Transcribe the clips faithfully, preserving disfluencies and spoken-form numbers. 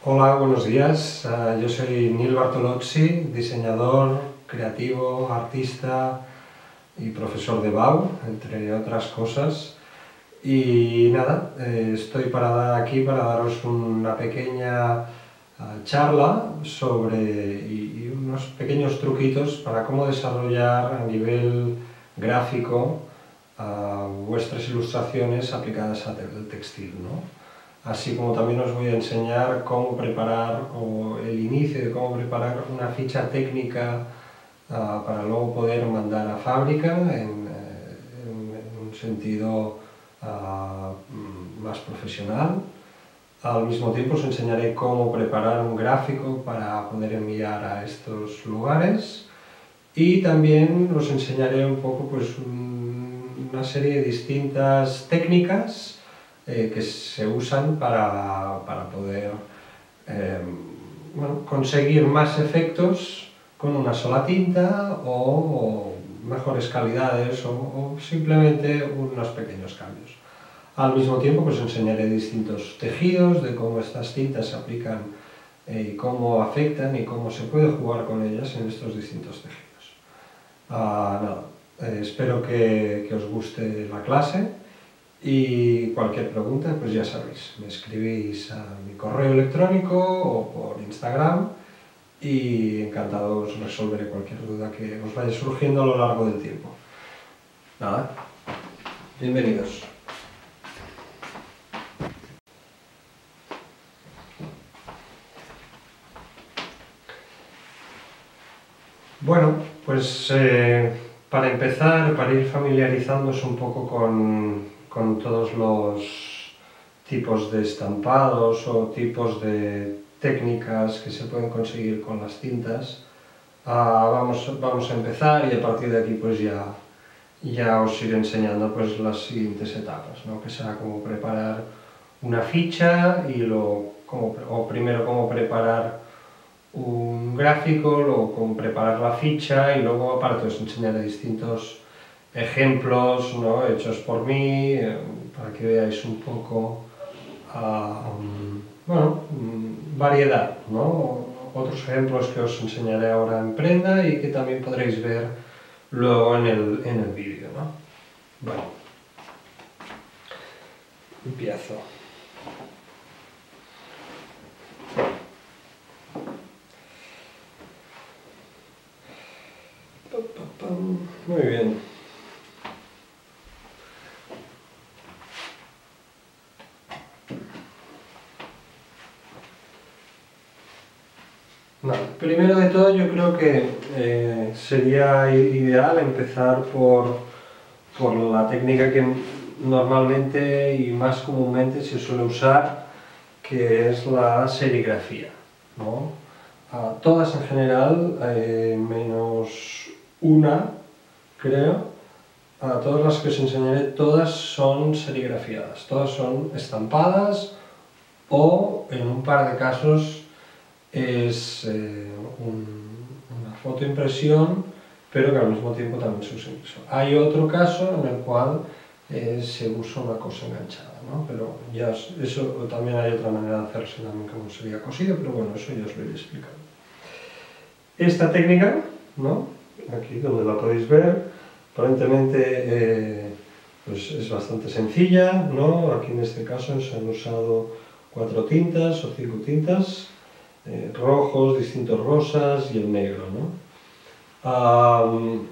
Hola, buenos días. Uh, yo soy Neil Bartolozzi, diseñador, creativo, artista y profesor de B A U, entre otras cosas. Y nada, eh, estoy para aquí para daros una pequeña uh, charla sobre y, y unos pequeños truquitos para cómo desarrollar a nivel gráfico uh, vuestras ilustraciones aplicadas al textil, ¿no? Así como también os voy a enseñar cómo preparar, o el inicio de cómo preparar una ficha técnica uh, para luego poder mandar a fábrica en, en, en un sentido uh, más profesional. Al mismo tiempo os enseñaré cómo preparar un gráfico para poder enviar a estos lugares y también os enseñaré un poco pues, un, una serie de distintas técnicas Eh, que se usan para, para poder eh, bueno, conseguir más efectos con una sola tinta o, o mejores calidades o, o simplemente unos pequeños cambios. Al mismo tiempo pues enseñaré distintos tejidos, de cómo estas tintas se aplican eh, y cómo afectan y cómo se puede jugar con ellas en estos distintos tejidos. Uh, nada, eh, espero que, que os guste la clase. Y cualquier pregunta, pues ya sabéis, me escribís a mi correo electrónico o por Instagram y encantado os resolveré cualquier duda que os vaya surgiendo a lo largo del tiempo. Nada, bienvenidos. Bueno, pues eh, para empezar, para ir familiarizándose un poco con con todos los tipos de estampados o tipos de técnicas que se pueden conseguir con las tintas. Uh, vamos, vamos a empezar y a partir de aquí pues ya, ya os iré enseñando pues las siguientes etapas, ¿no? Que será como preparar una ficha y lo, como, o primero cómo preparar un gráfico, luego cómo preparar la ficha y luego aparte os enseñaré distintos ejemplos, ¿no? Hechos por mí, eh, para que veáis un poco, uh, um, bueno, um, variedad, ¿no? Otros ejemplos que os enseñaré ahora en prenda y que también podréis ver luego en el, en el vídeo, ¿no? Bueno, empiezo. Muy bien. No, primero de todo yo creo que eh, sería ideal empezar por, por la técnica que normalmente y más comúnmente se suele usar, que es la serigrafía, ¿no? A todas en general, eh, menos una, creo, a todas las que os enseñaré, todas son serigrafiadas, todas son estampadas o en un par de casos es eh, un, una fotoimpresión, pero que al mismo tiempo también se usa impreso. Hay otro caso en el cual eh, se usa una cosa enganchada, ¿no? Pero ya eso también hay otra manera de hacerse también como sería cosido, pero bueno, eso ya os lo iré explicando. Esta técnica, ¿no? Aquí donde la podéis ver, aparentemente eh, pues es bastante sencilla, ¿no? Aquí en este caso se han usado cuatro tintas o cinco tintas, Eh, rojos, distintos rosas y el negro, ¿no? Um,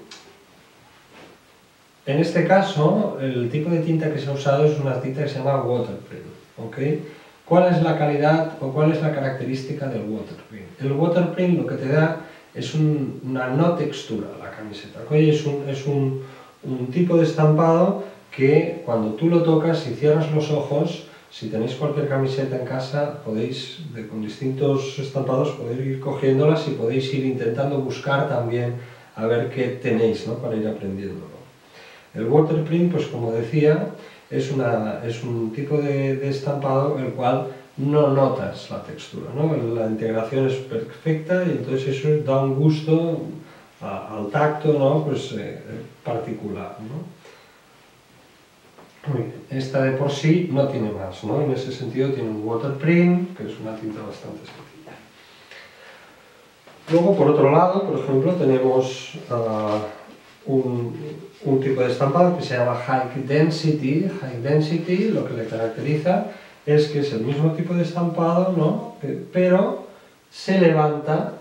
en este caso, el tipo de tinta que se ha usado es una tinta que se llama waterprint, ¿ok? ¿Cuál es la calidad o cuál es la característica del waterprint? El waterprint lo que te da es un, una no textura a la camiseta, ¿ok? Es, un, es un, un tipo de estampado que cuando tú lo tocas y cierras los ojos, si tenéis cualquier camiseta en casa, podéis, de, con distintos estampados, podéis ir cogiéndolas y podéis ir intentando buscar también a ver qué tenéis, ¿no? Para ir aprendiéndolo. El waterprint, pues como decía, es, una, es un tipo de, de estampado el cual no notas la textura, ¿no? La integración es perfecta y entonces eso da un gusto a, al tacto, ¿no? Pues, eh, particular, ¿no? Muy bien. Esta de por sí no tiene más, ¿no? En ese sentido tiene un waterprint, que es una tinta bastante sencilla. Luego, por otro lado, por ejemplo, tenemos uh, un, un tipo de estampado que se llama High Density. High Density, lo que le caracteriza es que es el mismo tipo de estampado, ¿no? Pero se levanta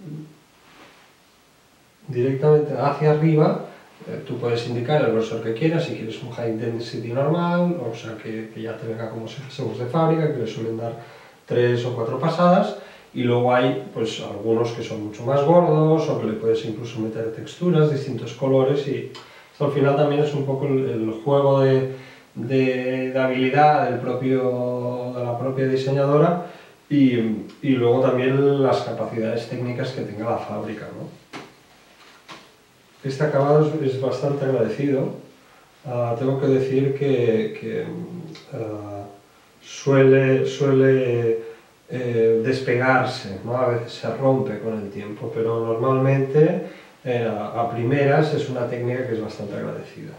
directamente hacia arriba. Tú puedes indicar el grosor que quieras, si quieres un high density normal, o sea que, que ya te venga como según de fábrica, que le suelen dar tres o cuatro pasadas, y luego hay pues algunos que son mucho más gordos, o que le puedes incluso meter texturas, distintos colores, y esto al final también es un poco el, el juego de, de, de habilidad del propio, de la propia diseñadora, y, y luego también las capacidades técnicas que tenga la fábrica, ¿no? Este acabado es, es bastante agradecido. Uh, tengo que decir que, que uh, suele, suele eh, despegarse, ¿no? A veces se rompe con el tiempo, pero normalmente eh, a primeras es una técnica que es bastante agradecida.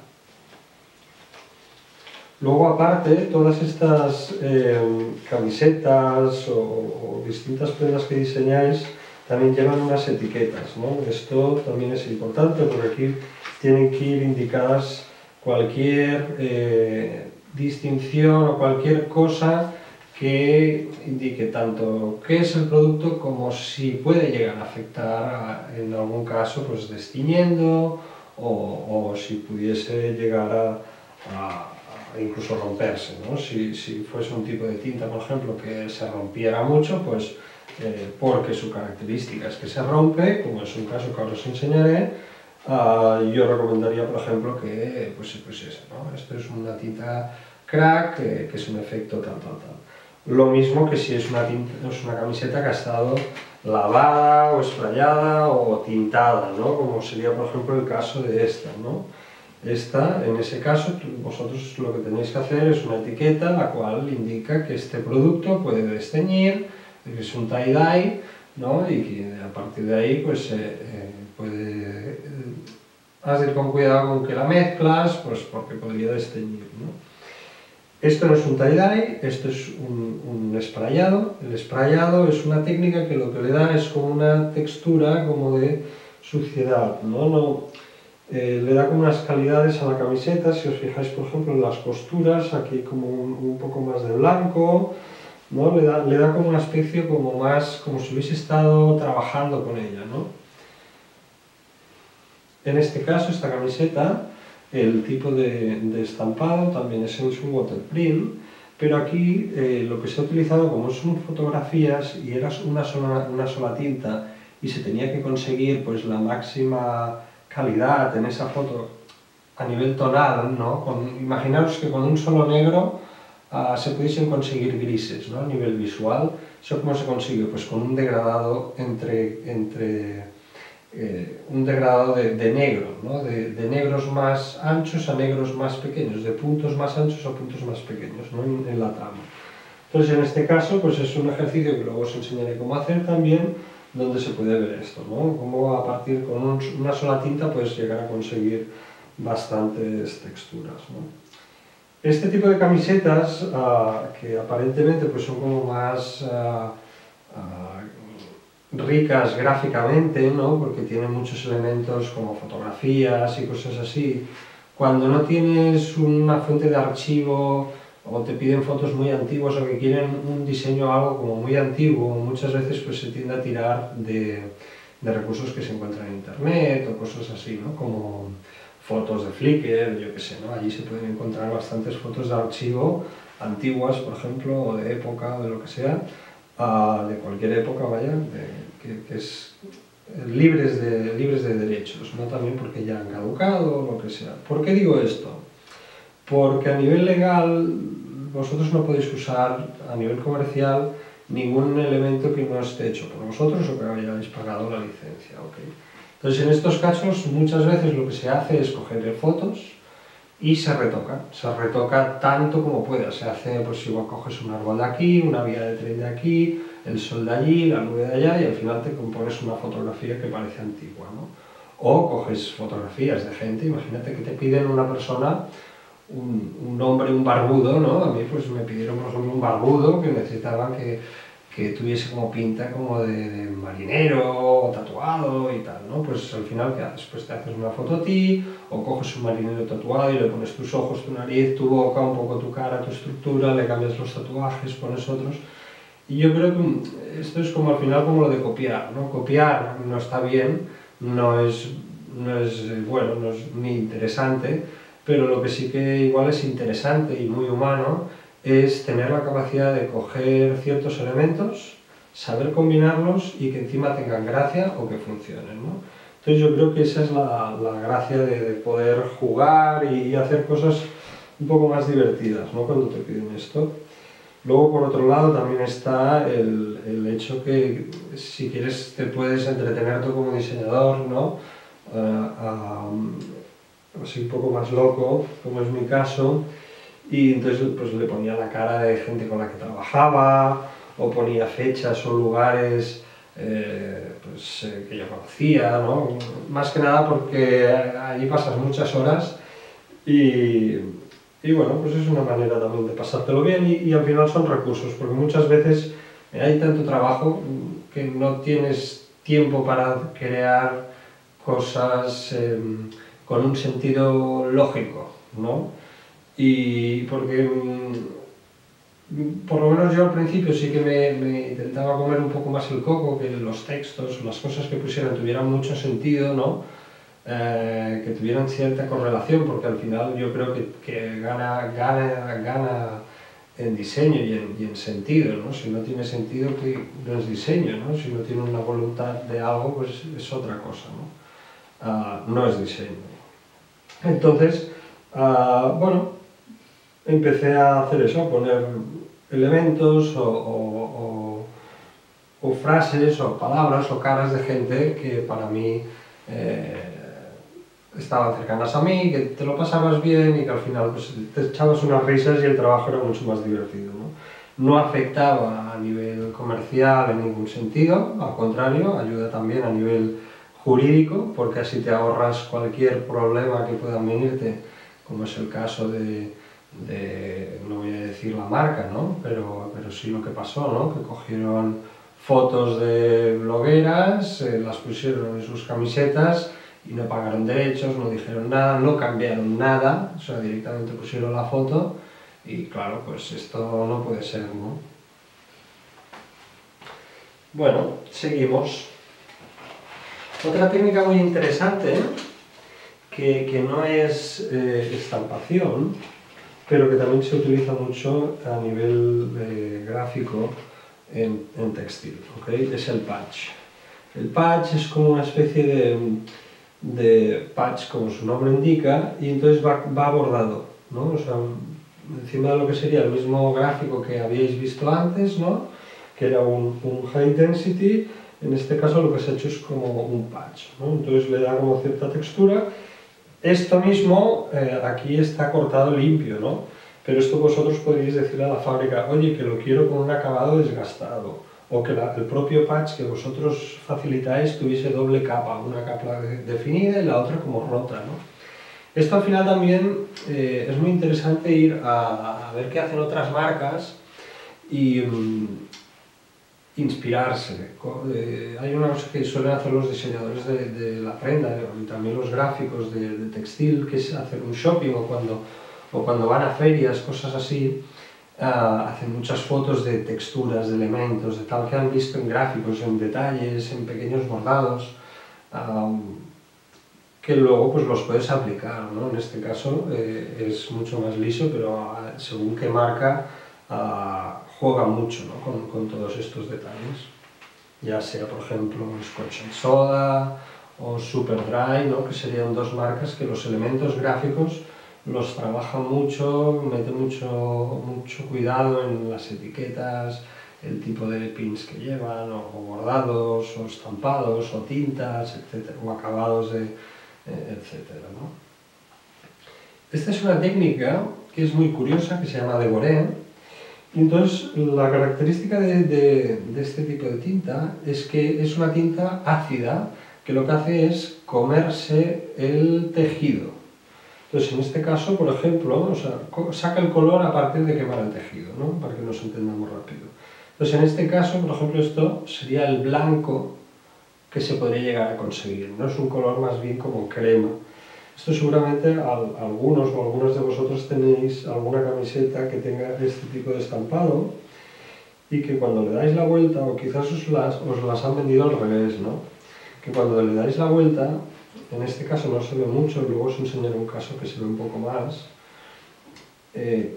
Luego, aparte, todas estas eh, camisetas o, o distintas prendas que diseñáis también llevan unas etiquetas, ¿no? Esto también es importante porque aquí tienen que ir indicadas cualquier eh, distinción o cualquier cosa que indique tanto qué es el producto como si puede llegar a afectar a, en algún caso pues destiñendo o, o si pudiese llegar a, a, a incluso romperse, ¿no? Si, si fuese un tipo de tinta, por ejemplo, que se rompiera mucho, pues Eh, porque su característica es que se rompe, como es un caso que ahora os enseñaré, uh, yo recomendaría, por ejemplo, que pues, pues eso, ¿no? Esto es una tinta crack, eh, que es un efecto tal, tal, tal. Lo mismo que si es una, tinta, es una camiseta que ha estado lavada o esprayada o tintada, ¿no? Como sería, por ejemplo, el caso de esta, ¿no? Esta, en ese caso, vosotros lo que tenéis que hacer es una etiqueta la cual indica que este producto puede desteñir, que es un tie-dye, ¿no? Y que a partir de ahí pues eh, eh, puede... Eh, has de ir con cuidado con que la mezclas, pues porque podría desteñir, ¿no? Esto no es un tie-dye, esto es un, un sprayado. El sprayado es una técnica que lo que le da es como una textura como de suciedad, ¿no? no eh, le da como unas calidades a la camiseta. Si os fijáis, por ejemplo, en las costuras, aquí hay como un, un poco más de blanco, ¿no? Le da, le da como una especie como más, como si hubiese estado trabajando con ella, ¿no? En este caso, esta camiseta, el tipo de, de estampado también es en su waterprint, pero aquí eh, lo que se ha utilizado, como son fotografías y era una sola, una sola tinta y se tenía que conseguir pues la máxima calidad en esa foto a nivel tonal, ¿no? Con, imaginaros que con un solo negro Uh, se pudiesen conseguir grises, ¿no? A nivel visual. ¿Eso cómo se consigue? Pues con un degradado entre, entre eh, un degradado de, de negro, ¿no? De, de negros más anchos a negros más pequeños, de puntos más anchos a puntos más pequeños, ¿no? en, en la trama. Entonces, en este caso, pues es un ejercicio que luego os enseñaré cómo hacer también, donde se puede ver esto, ¿no? Cómo a partir con un, una sola tinta puedes llegar a conseguir bastantes texturas, ¿no? Este tipo de camisetas, uh, que aparentemente pues, son como más uh, uh, ricas gráficamente, ¿no? Porque tienen muchos elementos como fotografías y cosas así, cuando no tienes una fuente de archivo o te piden fotos muy antiguas o que quieren un diseño algo como muy antiguo, muchas veces pues, se tiende a tirar de, de recursos que se encuentran en internet o cosas así, ¿no? Como fotos de Flickr, yo qué sé, ¿no? Allí se pueden encontrar bastantes fotos de archivo antiguas, por ejemplo, o de época, o de lo que sea, uh, de cualquier época, vaya, de, que, que es libres de, libres de derechos, no también porque ya han caducado o lo que sea. ¿Por qué digo esto? Porque a nivel legal vosotros no podéis usar a nivel comercial ningún elemento que no esté hecho por vosotros o que hayáis pagado la licencia, ¿ok? Entonces, en estos casos, muchas veces lo que se hace es coger fotos y se retoca. Se retoca tanto como pueda. Se hace, pues igual coges un árbol de aquí, una vía de tren de aquí, el sol de allí, la nube de allá, y al final te compones una fotografía que parece antigua, ¿no? O coges fotografías de gente, imagínate que te piden una persona un, un hombre, un barbudo, ¿no? A mí pues me pidieron, por ejemplo, un barbudo que necesitaban que, que tuviese como pinta como de, de marinero, o tatuado y tal, ¿no? Pues al final, ¿qué haces? Pues te haces una foto a ti, o coges un marinero tatuado y le pones tus ojos, tu nariz, tu boca, un poco tu cara, tu estructura, le cambias los tatuajes, pones otros. Y yo creo que esto es como al final como lo de copiar, ¿no? Copiar no está bien, no es, no es bueno, no es ni interesante, pero lo que sí que igual es interesante y muy humano es tener la capacidad de coger ciertos elementos, saber combinarlos y que encima tengan gracia o que funcionen, ¿no? Entonces yo creo que esa es la, la gracia de, de poder jugar y, y hacer cosas un poco más divertidas, ¿no? Cuando te piden esto. Luego, por otro lado, también está el, el hecho que si quieres te puedes entretener tú como diseñador, ¿no? Uh, um, así un poco más loco, como es mi caso, y entonces pues le ponía la cara de gente con la que trabajaba, o ponía fechas o lugares eh, pues, eh, que yo conocía, ¿no? Más que nada porque allí pasas muchas horas y... Y bueno, pues es una manera también de pasártelo bien y, y al final son recursos, porque muchas veces hay tanto trabajo que no tienes tiempo para crear cosas eh, con un sentido lógico, ¿no? Y porque, por lo menos yo al principio sí que me, me intentaba comer un poco más el coco, que los textos, las cosas que pusieran tuvieran mucho sentido, ¿no? Eh, que tuvieran cierta correlación, porque al final yo creo que, que gana, gana, gana en diseño y en, y en sentido, ¿no? Si no tiene sentido, que no es diseño, ¿no? Si no tiene una voluntad de algo, pues es otra cosa, ¿no? Uh, no es diseño. Entonces, uh, bueno, empecé a hacer eso, a poner elementos o, o, o, o frases o palabras o caras de gente que para mí eh, estaban cercanas a mí, que te lo pasabas bien y que al final pues, te echabas unas risas y el trabajo era mucho más divertido, ¿no? No afectaba a nivel comercial en ningún sentido, al contrario, ayuda también a nivel jurídico, porque así te ahorras cualquier problema que puedan venirte, como es el caso de, de no voy a decir la marca, ¿no? Pero, pero sí lo que pasó, ¿no? Que cogieron fotos de blogueras, eh, las pusieron en sus camisetas, y no pagaron derechos, no dijeron nada, no cambiaron nada, o sea, directamente pusieron la foto y claro, pues esto no puede ser, ¿no? Bueno, seguimos. Otra técnica muy interesante, que, que no es eh, estampación, pero que también se utiliza mucho a nivel eh, gráfico en, en textil, ¿okay? Es el patch. El patch es como una especie de... de patch, como su nombre indica, y entonces va, va bordado, ¿no? O sea, encima de lo que sería el mismo gráfico que habíais visto antes, ¿no? Que era un, un high density, en este caso lo que se ha hecho es como un patch, ¿no? Entonces le da como cierta textura. Esto mismo eh, aquí está cortado limpio, ¿no? Pero esto vosotros podéis decirle a la fábrica, oye, que lo quiero con un acabado desgastado, o que la, el propio patch que vosotros facilitáis tuviese doble capa, una capa de, definida y la otra como rota, ¿no? Esto al final también eh, es muy interesante ir a, a ver qué hacen otras marcas y um, inspirarse. Eh, hay una cosa que suelen hacer los diseñadores de, de la prenda y también los gráficos de, de textil, que es hacer un shopping o cuando, o cuando van a ferias, cosas así. Uh, hacen muchas fotos de texturas, de elementos, de tal que han visto en gráficos, en detalles, en pequeños bordados, um, que luego pues los puedes aplicar, ¿no? En este caso eh, es mucho más liso, pero uh, según qué marca uh, juega mucho, ¿no? con, con todos estos detalles. Ya sea, por ejemplo, Scotch and Soda o Superdry, ¿no? Que serían dos marcas que los elementos gráficos los trabajan mucho, meten mucho, mucho cuidado en las etiquetas, el tipo de pins que llevan, o, o bordados, o estampados, o tintas, etcétera, o acabados, de, eh, etcétera, ¿no? Esta es una técnica que es muy curiosa, que se llama deboré. Entonces, la característica de, de, de este tipo de tinta es que es una tinta ácida, que lo que hace es comerse el tejido. Entonces, en este caso, por ejemplo, o sea, saca el color a partir de quemar el tejido, ¿no? Para que nos entendamos rápido. Entonces, en este caso, por ejemplo, esto sería el blanco que se podría llegar a conseguir, ¿no? Es un color más bien como crema. Esto seguramente al, algunos o algunos de vosotros tenéis alguna camiseta que tenga este tipo de estampado y que cuando le dais la vuelta, o quizás os las, os las han vendido al revés, ¿no? Que cuando le dais la vuelta, en este caso no se ve mucho, luego os enseñaré un caso que se ve un poco más, eh,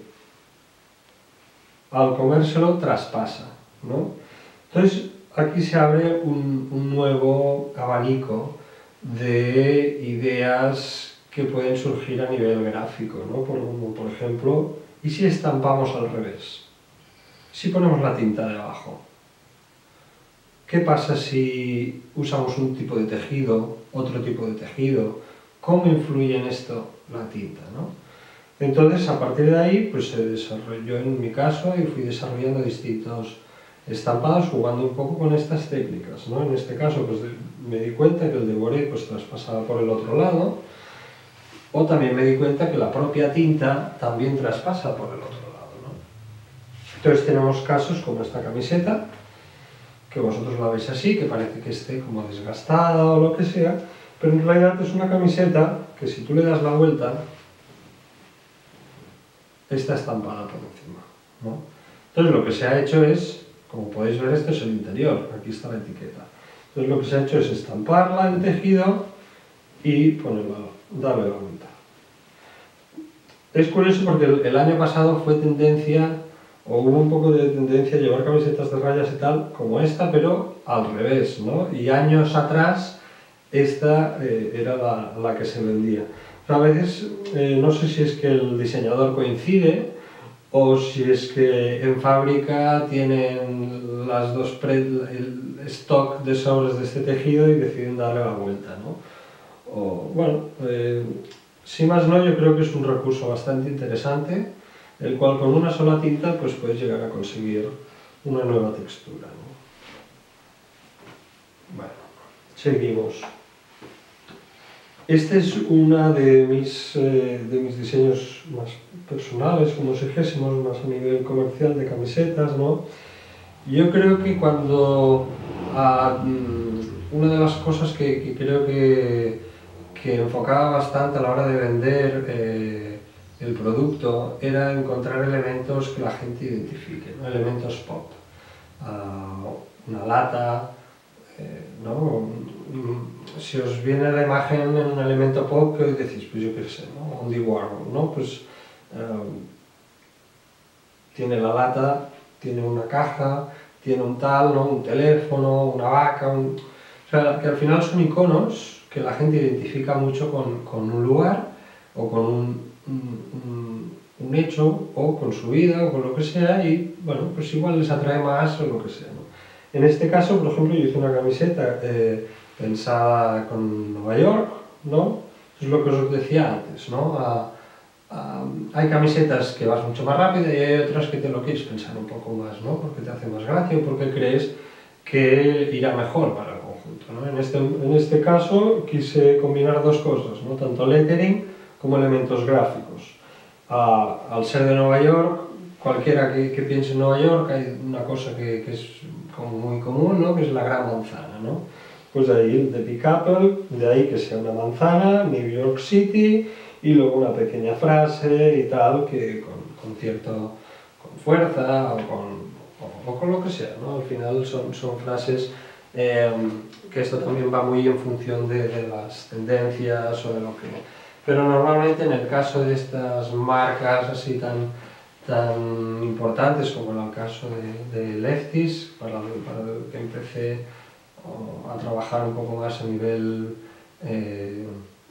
al comérselo traspasa, ¿no? Entonces aquí se abre un, un nuevo abanico de ideas que pueden surgir a nivel gráfico, ¿no? Por, por ejemplo, ¿y si estampamos al revés? Si ponemos la tinta debajo, ¿qué pasa si usamos un tipo de tejido, otro tipo de tejido? ¿Cómo influye en esto la tinta, ¿no? Entonces, a partir de ahí, pues se desarrolló en mi caso y fui desarrollando distintos estampados jugando un poco con estas técnicas, ¿no? En este caso, pues me di cuenta que el deboré pues traspasaba por el otro lado, o también me di cuenta que la propia tinta también traspasa por el otro lado, ¿no? Entonces tenemos casos como esta camiseta, que vosotros la veis así, que parece que esté como desgastada o lo que sea, pero en realidad es una camiseta que si tú le das la vuelta, está estampada por encima, ¿no? Entonces lo que se ha hecho es, como podéis ver, esto es el interior, aquí está la etiqueta. Entonces lo que se ha hecho es estamparla en tejido y ponerla, darle la vuelta. Es curioso porque el, el año pasado fue tendencia, o hubo un poco de tendencia a llevar camisetas de rayas y tal, como esta, pero al revés, ¿no? Y años atrás esta eh, era la, la que se vendía. A veces, eh, no sé si es que el diseñador coincide o si es que en fábrica tienen las dos pre el stock de sobres de este tejido y deciden darle la vuelta, ¿no? O, bueno, eh, si más no, yo creo que es un recurso bastante interesante, el cual con una sola tinta pues puedes llegar a conseguir una nueva textura, ¿no? Bueno, seguimos. Este es uno de mis, eh, de mis diseños más personales, como si dijésemos, más a nivel comercial de camisetas, ¿no? Yo creo que cuando... Ah, una de las cosas que, que creo que, que enfocaba bastante a la hora de vender eh, el producto era encontrar elementos que la gente identifique, ¿no? Elementos pop. Ah, una lata, eh, ¿no? Si os viene la imagen en un elemento pop, que decís, pues yo qué sé, ¿no? Andy Warhol, ¿no? Pues eh, tiene la lata, tiene una caja, tiene un tal, ¿no? Un teléfono, una vaca, un... o sea, que al final son iconos que la gente identifica mucho con, con un lugar o con un, un, un hecho o con su vida o con lo que sea y, bueno, pues igual les atrae más o lo que sea, ¿no? En este caso, por ejemplo, yo hice una camiseta eh, pensada con Nueva York, ¿no? Es lo que os decía antes, ¿no? A, a, hay camisetas que vas mucho más rápido y hay otras que te lo quieres pensar un poco más, ¿no? Porque te hace más gracia o porque crees que irá mejor para el conjunto, ¿no? En este, en este caso quise combinar dos cosas, ¿no? Tanto lettering como elementos gráficos. A, al ser de Nueva York, cualquiera que, que piense en Nueva York, hay una cosa que, que es como muy común, ¿no? Que es la gran manzana, ¿no? Pues de ahí el de Big Apple, de ahí que sea una manzana, New York City, y luego una pequeña frase y tal, que con, con cierto, con fuerza o con, o, o con lo que sea, ¿no? Al final son, son frases eh, que esto también va muy en función de, de las tendencias o de lo que... Pero normalmente en el caso de estas marcas así tan, tan importantes como en el caso de, de Lefties, para, para el que empecé a trabajar un poco más a nivel eh,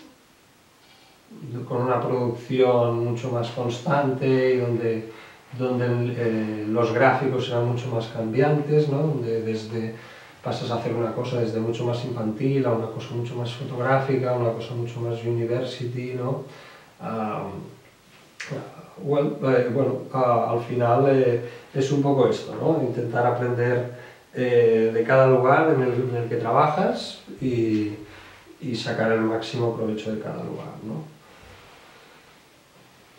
con una producción mucho más constante y donde, donde eh, los gráficos eran mucho más cambiantes, ¿no? Donde desde, pasas a hacer una cosa desde mucho más infantil a una cosa mucho más fotográfica, a una cosa mucho más university, ¿no? Uh, well, eh, bueno, uh, al final eh, es un poco esto, ¿no? Intentar aprender eh, de cada lugar en el, en el que trabajas y, y sacar el máximo provecho de cada lugar, ¿no?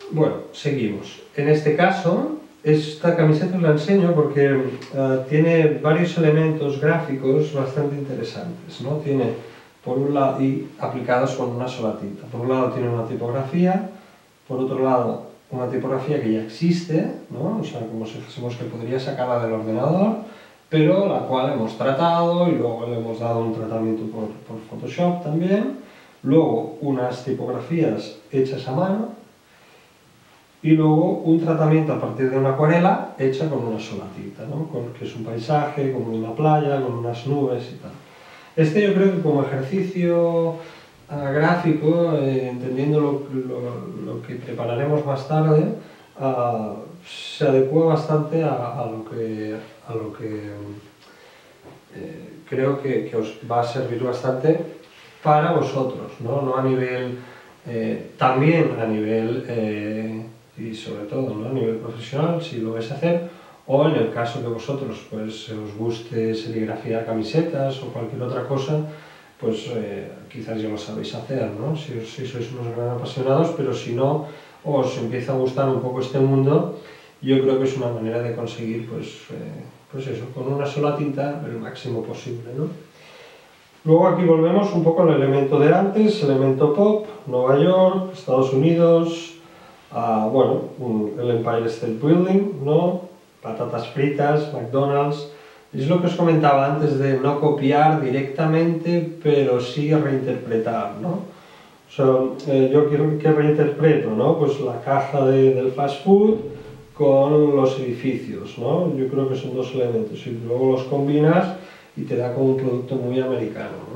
Bueno, seguimos. En este caso, esta camiseta os la enseño porque uh, tiene varios elementos gráficos bastante interesantes, ¿no? Tiene, por un lado, y aplicados con una sola tinta. Por un lado tiene una tipografía, por otro lado una tipografía que ya existe, ¿no? O sea, como si dijésemos que podría sacarla del ordenador, pero la cual hemos tratado y luego le hemos dado un tratamiento por, por Photoshop también. Luego unas tipografías hechas a mano y luego un tratamiento a partir de una acuarela hecha con una sola tinta, ¿no? Con, que es un paisaje, con una playa, con unas nubes y tal. Este yo creo que como ejercicio uh, gráfico, eh, entendiendo lo, lo, lo que prepararemos más tarde, uh, se adecua bastante a, a lo que, a lo que eh, creo que, que os va a servir bastante para vosotros, ¿no? No a nivel, eh, también a nivel, eh, y sobre todo, ¿no? A nivel profesional, si lo vais a hacer, o en el caso que vosotros pues, os guste serigrafiar camisetas o cualquier otra cosa, pues eh, quizás ya lo sabéis hacer, ¿no? Si, si sois unos gran apasionados, pero si no os empieza a gustar un poco este mundo, yo creo que es una manera de conseguir, pues, eh, pues eso, con una sola tinta el máximo posible, ¿no? Luego aquí volvemos un poco al elemento de antes, elemento pop, Nueva York, Estados Unidos, uh, bueno, el Empire State Building, ¿no? Patatas fritas, McDonald's. Es lo que os comentaba antes de no copiar directamente, pero sí reinterpretar, ¿no? O sea, eh, yo quiero que reinterpreto, ¿no? Pues la caja de, del fast food con los edificios, ¿no? Yo creo que son dos elementos y luego los combinas y te da como un producto muy americano, ¿no?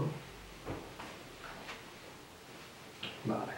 Vale.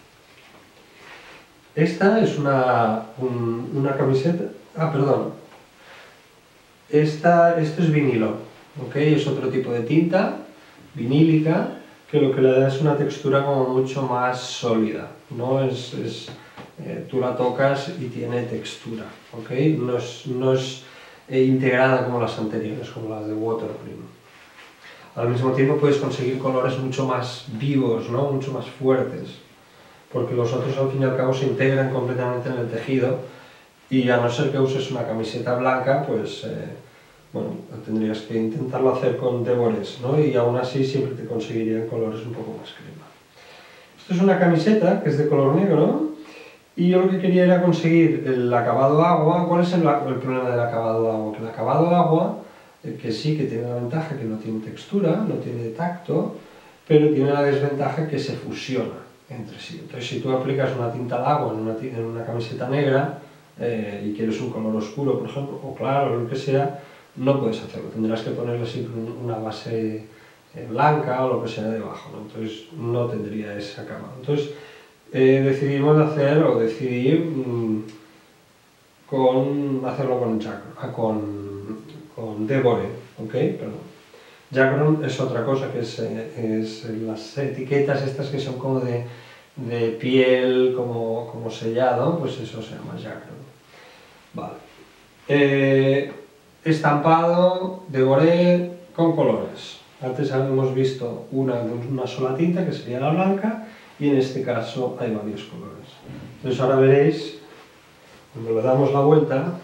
Esta es una, un, una camiseta... Ah, perdón. Esta, esto es vinilo, ¿ok? Es otro tipo de tinta, vinílica, que lo que le da es una textura como mucho más sólida, ¿no? Es, es, eh, tú la tocas y tiene textura, ¿ok? No es, no es eh, integrada como las anteriores, como las de Waterprint. Al mismo tiempo puedes conseguir colores mucho más vivos, ¿no? Mucho más fuertes, porque los otros al fin y al cabo se integran completamente en el tejido y a no ser que uses una camiseta blanca, pues eh, bueno, tendrías que intentarlo hacer con Deborés, ¿no? Y aún así siempre te conseguirían colores un poco más crema. Esto es una camiseta que es de color negro y yo lo que quería era conseguir el acabado agua. ¿Cuál es el, el problema del acabado agua? Que el acabado agua, eh, que sí que tiene la ventaja que no tiene textura, no tiene tacto, pero tiene la desventaja que se fusiona entre sí. Entonces si tú aplicas una tinta al agua en una, en una camiseta negra eh, y quieres un color oscuro, por ejemplo, o claro, o lo que sea, no puedes hacerlo. Tendrás que ponerle siempre una base eh, blanca o lo que sea debajo, ¿no? Entonces no tendría ese acabado. Entonces eh, decidimos hacer, o decidir mmm, con, hacerlo con Jack, con, con Deboré, ¿ok? Perdón. Jacron es otra cosa, que es, eh, es las etiquetas estas que son como de, de piel, como, como sellado, pues eso se llama Jacron. Vale. Eh, estampado, Deboré con colores. Antes habíamos visto una de una sola tinta, que sería la blanca, y en este caso hay varios colores. Entonces ahora veréis, cuando le damos la vuelta,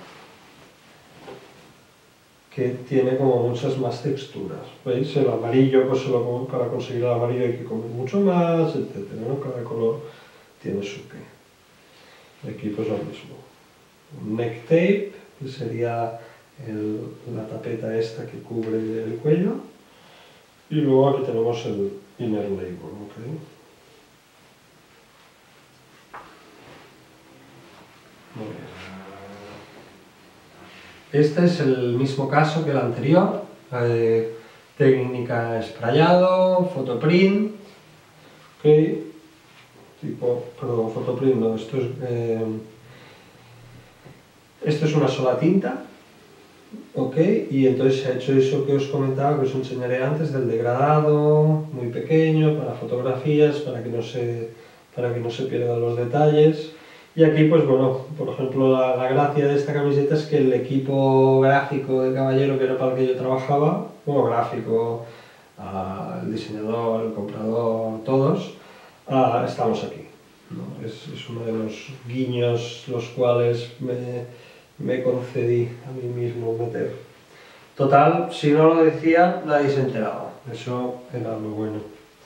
que tiene como muchas más texturas. ¿Veis? El amarillo, pues solo para conseguir el amarillo hay que comer mucho más, etcétera, ¿no? Cada color tiene su qué. Aquí pues lo mismo. Un neck tape, que sería el, la tapeta esta que cubre el cuello. Y luego aquí tenemos el inner label, ¿okay? Muy bien. Este es el mismo caso que el anterior, eh, técnica sprayado, fotoprint, okay. Tipo, perdón, fotoprint no, esto es, eh, esto es una sola tinta, ok, y entonces se ha hecho eso que os comentaba, que os enseñaré antes, del degradado, muy pequeño, para fotografías, para que no se, para que no se pierdan los detalles. Y aquí, pues bueno, por ejemplo, la, la gracia de esta camiseta es que el equipo gráfico de Caballero, que era para el que yo trabajaba, bueno, gráfico, uh, el diseñador, el comprador, todos, uh, estamos aquí. ¿no? Es, es uno de los guiños los cuales me, me concedí a mí mismo meter. Total, si no lo decía, nadie se enteraba. Eso era lo bueno.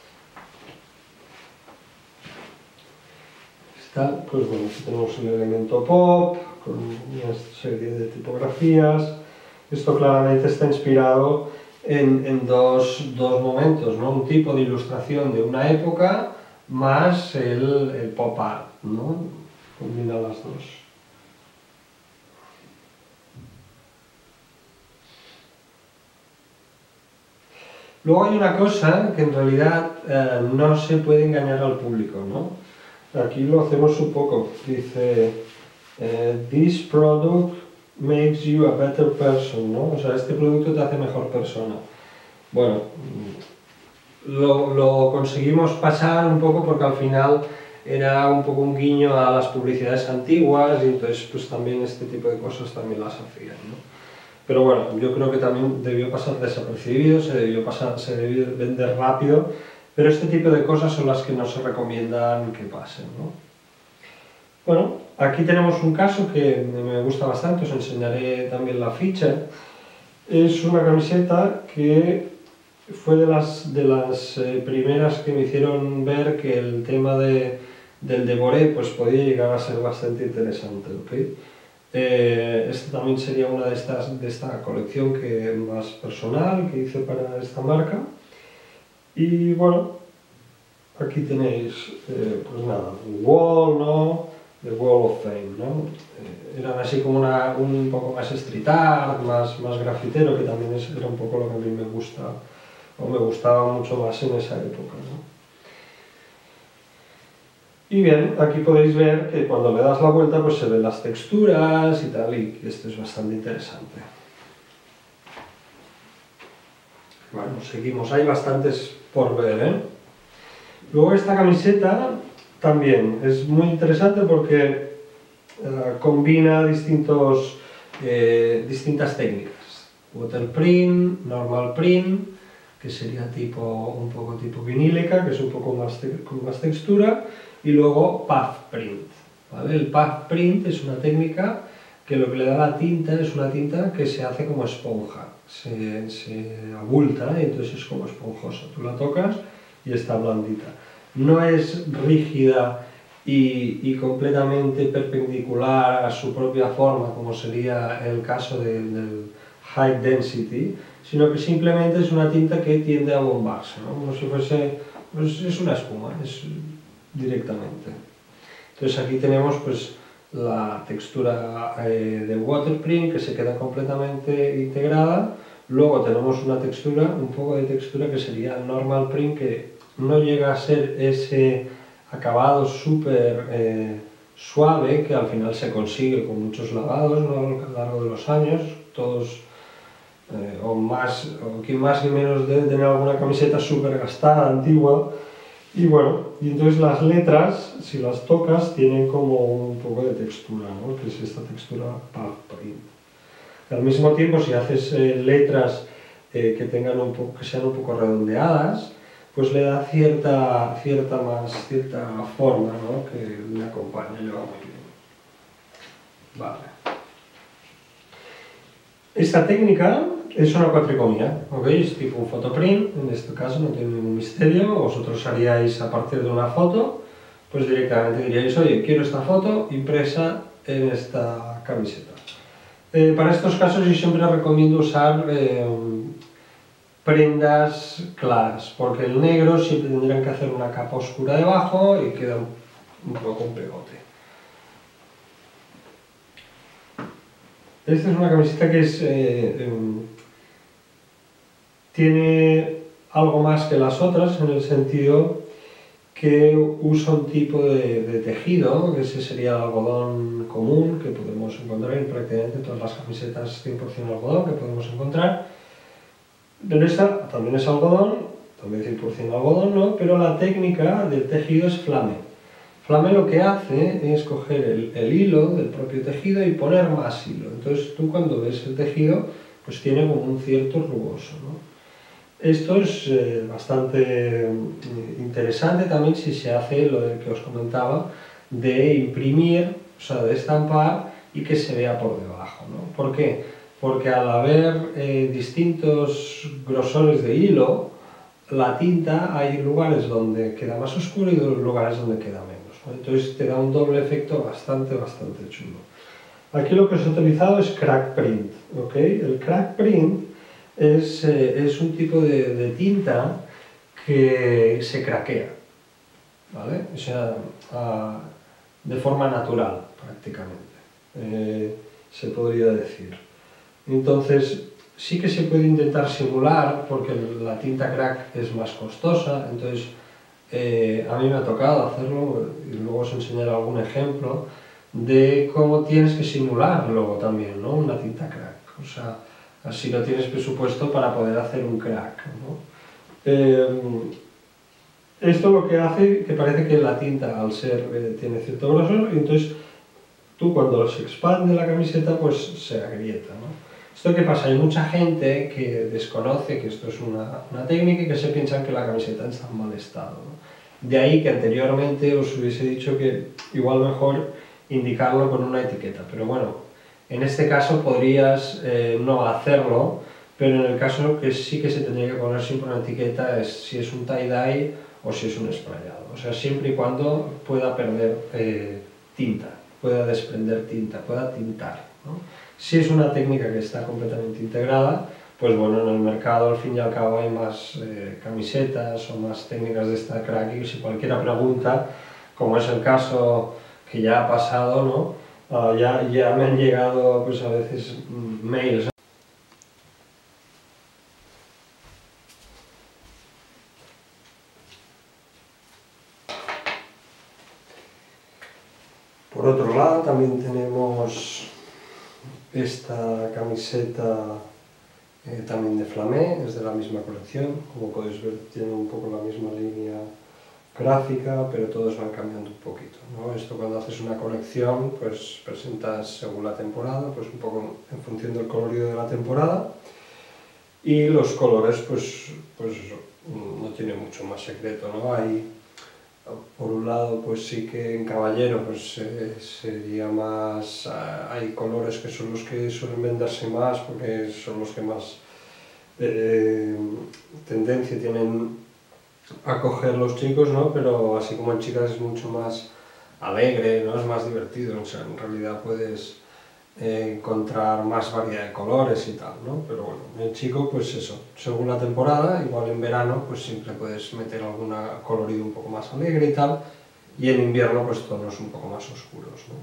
Está, pues bueno, aquí tenemos el elemento pop, con una serie de tipografías. Esto claramente está inspirado en, en dos, dos momentos, ¿no? Un tipo de ilustración de una época más el, el pop art, ¿no? Combina las dos. Luego hay una cosa que en realidad eh, no se puede engañar al público, ¿no? Aquí lo hacemos un poco. Dice, eh, this product makes you a better person, ¿no? O sea, este producto te hace mejor persona. Bueno, lo, lo conseguimos pasar un poco porque al final era un poco un guiño a las publicidades antiguas y entonces pues también este tipo de cosas también las hacían, ¿no? Pero bueno, yo creo que también debió pasar desapercibido, se debió, pasar, se debió vender rápido, pero este tipo de cosas son las que no se recomiendan que pasen, ¿no? Bueno, aquí tenemos un caso que me gusta bastante, os enseñaré también la ficha. Es una camiseta que fue de las, de las eh, primeras que me hicieron ver que el tema de, del devoré pues podía llegar a ser bastante interesante, ¿ok? Eh, esta también sería una de estas de esta colección que más personal que hice para esta marca. Y bueno, aquí tenéis, eh, pues nada, el wall, ¿no? The Wall of Fame, ¿no? Eh, eran así como una, un poco más street art, más, más grafitero, que también es, era un poco lo que a mí me gusta, o me gustaba mucho más en esa época, ¿no? Y bien, aquí podéis ver que cuando le das la vuelta pues se ven las texturas y tal, y esto es bastante interesante. Bueno, seguimos, hay bastantes por ver, ¿eh? Luego esta camiseta también es muy interesante porque uh, combina distintos, eh, distintas técnicas. Waterprint, normal print, que sería tipo, un poco tipo vinílica, que es un poco más con más textura, y luego puff print, ¿vale? El puff print es una técnica que lo que le da la tinta es una tinta que se hace como esponja, se, se abulta y entonces es como esponjosa. Tú la tocas y está blandita. No es rígida y, y completamente perpendicular a su propia forma, como sería el caso de, del high density, sino que simplemente es una tinta que tiende a bombarse, ¿no? Como si fuese, pues es una espuma, es directamente. Entonces aquí tenemos pues la textura eh, de waterprint que se queda completamente integrada. Luego tenemos una textura, un poco de textura que sería normal print, que no llega a ser ese acabado súper eh, suave que al final se consigue con muchos lavados, ¿no? A lo largo de los años. Todos, eh, o más, o quien más y menos deben tener alguna camiseta súper gastada, antigua. Y bueno, y entonces las letras, si las tocas, tienen como un poco de textura, ¿no? Que es esta textura puff print. Al mismo tiempo, si haces eh, letras eh, que, tengan un poco, que sean un poco redondeadas, pues le da cierta, cierta, más, cierta forma, ¿no? Que le acompaña y le va muy bien. Vale. Esta técnica es una cuatricomía, ¿ok? Es tipo un fotoprint, en este caso no tiene ningún misterio. Vosotros haríais a partir de una foto, pues directamente diríais, oye, quiero esta foto impresa en esta camiseta. Eh, para estos casos yo siempre recomiendo usar eh, prendas claras, porque el negro siempre tendrían que hacer una capa oscura debajo y queda un poco un pegote. Esta es una camiseta que es, eh, eh, tiene algo más que las otras en el sentido que usa un tipo de, de tejido, que ese sería el algodón común que podemos encontrar en prácticamente todas las camisetas cien por cien algodón que podemos encontrar. Pero esta también es algodón, también cien por cien algodón, ¿no? Pero la técnica del tejido es flame. Flame lo que hace es coger el, el hilo del propio tejido y poner más hilo. Entonces tú cuando ves el tejido, pues tiene como un cierto rugoso, ¿no? Esto es eh, bastante interesante también si se hace lo que os comentaba, de imprimir, o sea, de estampar y que se vea por debajo, ¿no? ¿Por qué? Porque al haber eh, distintos grosores de hilo, la tinta hay lugares donde queda más oscuro y lugares donde queda menos, ¿no? Entonces te da un doble efecto bastante, bastante chulo. Aquí lo que os he utilizado es crack print, ¿ok? El crack print es, eh, es un tipo de, de tinta que se craquea, ¿vale? O sea, a, de forma natural, prácticamente, eh, se podría decir. Entonces, sí que se puede intentar simular, porque la tinta crack es más costosa, entonces eh, a mí me ha tocado hacerlo, y luego os enseñaré algún ejemplo, de cómo tienes que simular luego también, ¿no? Una tinta crack. O sea, así lo tienes presupuesto para poder hacer un crack, ¿no? Eh, esto lo que hace que parece que la tinta, al ser, eh, tiene cierto grosor, y entonces tú cuando se expande la camiseta, pues se agrieta, ¿no? ¿Esto qué pasa? Hay mucha gente que desconoce que esto es una, una técnica y que se piensan que la camiseta está en mal estado, ¿no? De ahí que anteriormente os hubiese dicho que igual mejor indicarlo con una etiqueta, pero bueno, en este caso podrías eh, no hacerlo, pero en el caso que sí que se tendría que poner siempre una etiqueta es si es un tie-dye o si es un sprayado, o sea, siempre y cuando pueda perder eh, tinta, pueda desprender tinta, pueda tintar, ¿no? Si es una técnica que está completamente integrada, pues bueno, en el mercado al fin y al cabo hay más eh, camisetas o más técnicas de esta crack, y si cualquiera pregunta, como es el caso que ya ha pasado, ¿no? Uh, ya, ya me han llegado pues a veces mails. Por otro lado también tenemos esta camiseta eh, también de Flamé, es de la misma colección, como podéis ver tiene un poco la misma línea gráfica, pero todos van cambiando un poquito, ¿no? Esto cuando haces una colección, pues presentas según la temporada, pues un poco en función del colorido de la temporada, y los colores pues, pues no tiene mucho más secreto, ¿no? Hay, por un lado, pues sí que en caballero pues eh, sería más, hay colores que son los que suelen venderse más porque son los que más eh, tendencia tienen a coger los chicos, ¿no? Pero así como en chicas es mucho más alegre, ¿no? Es más divertido, o sea, en realidad puedes eh, encontrar más variedad de colores y tal, ¿no? Pero bueno, en chico pues eso, según la temporada, igual en verano pues siempre puedes meter algún colorido un poco más alegre y tal, y en invierno pues tonos un poco más oscuros, ¿no?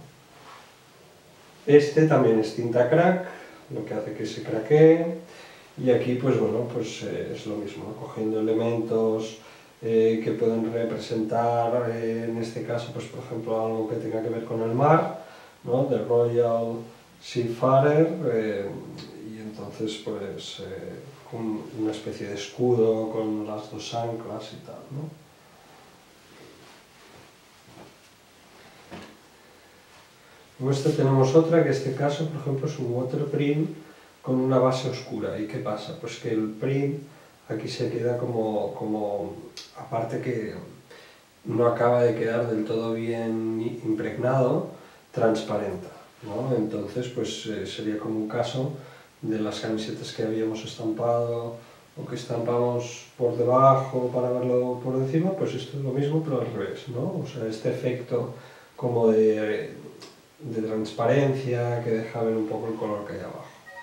Este también es tinta crack, lo que hace que se craquee, y aquí pues bueno, pues eh, es lo mismo, ¿no? Cogiendo elementos eh, que pueden representar, eh, en este caso pues por ejemplo algo que tenga que ver con el mar, ¿no? The Royal Seafarer, eh, y entonces pues eh, con una especie de escudo con las dos anclas y tal, ¿no? Luego este tenemos otra, que en este caso por ejemplo es un water print con una base oscura. ¿Y qué pasa? Pues que el print aquí se queda como, como aparte que no acaba de quedar del todo bien impregnado, transparente, ¿no? Entonces pues eh, sería como un caso de las camisetas que habíamos estampado o que estampamos por debajo para verlo por encima, pues esto es lo mismo pero al revés, ¿no? O sea, este efecto como de, de transparencia que deja ver un poco el color que hay abajo.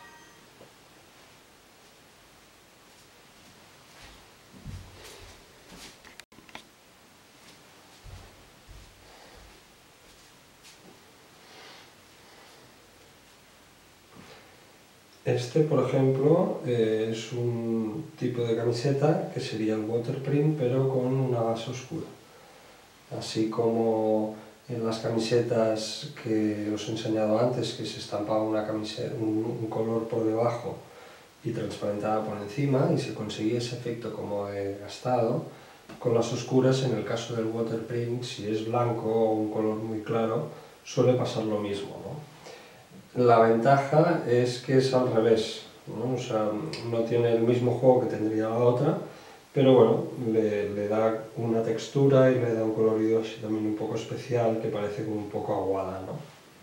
Este, por ejemplo, eh, es un tipo de camiseta que sería el waterprint, pero con una base oscura. Así como en las camisetas que os he enseñado antes, que se estampaba una camiseta, un, un color por debajo y transparentaba por encima, y se conseguía ese efecto como de gastado, con las oscuras, en el caso del waterprint, si es blanco o un color muy claro, suele pasar lo mismo, ¿no? La ventaja es que es al revés, ¿no? O sea, no tiene el mismo juego que tendría la otra, pero bueno, le, le da una textura y le da un colorido así también un poco especial que parece como un poco aguada, ¿no?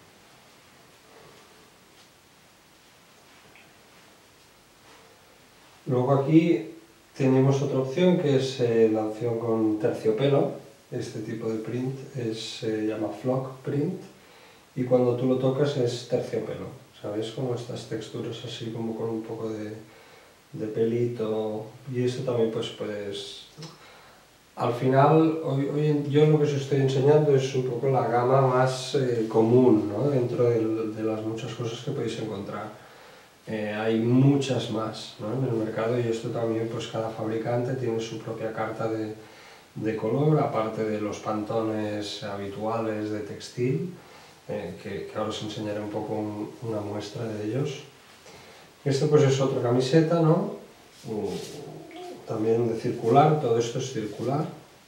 Luego aquí tenemos otra opción que es eh, la opción con terciopelo. Este tipo de print es, se llama flock print y cuando tú lo tocas es terciopelo, ¿sabes? Como estas texturas así como con un poco de, de pelito, y eso también pues puedes... Al final, hoy, hoy en- yo lo que os estoy enseñando es un poco la gama más eh, común, ¿no? Dentro del- de las muchas cosas que podéis encontrar. Eh, hay muchas más, ¿no? En el mercado, y esto también pues cada fabricante tiene su propia carta de, de color, aparte de los pantones habituales de textil, eh, que, que ahora os enseñaré un poco un- una muestra de ellos. Esto pues es otra camiseta, ¿no? Mm, También de circular, todo esto es circular.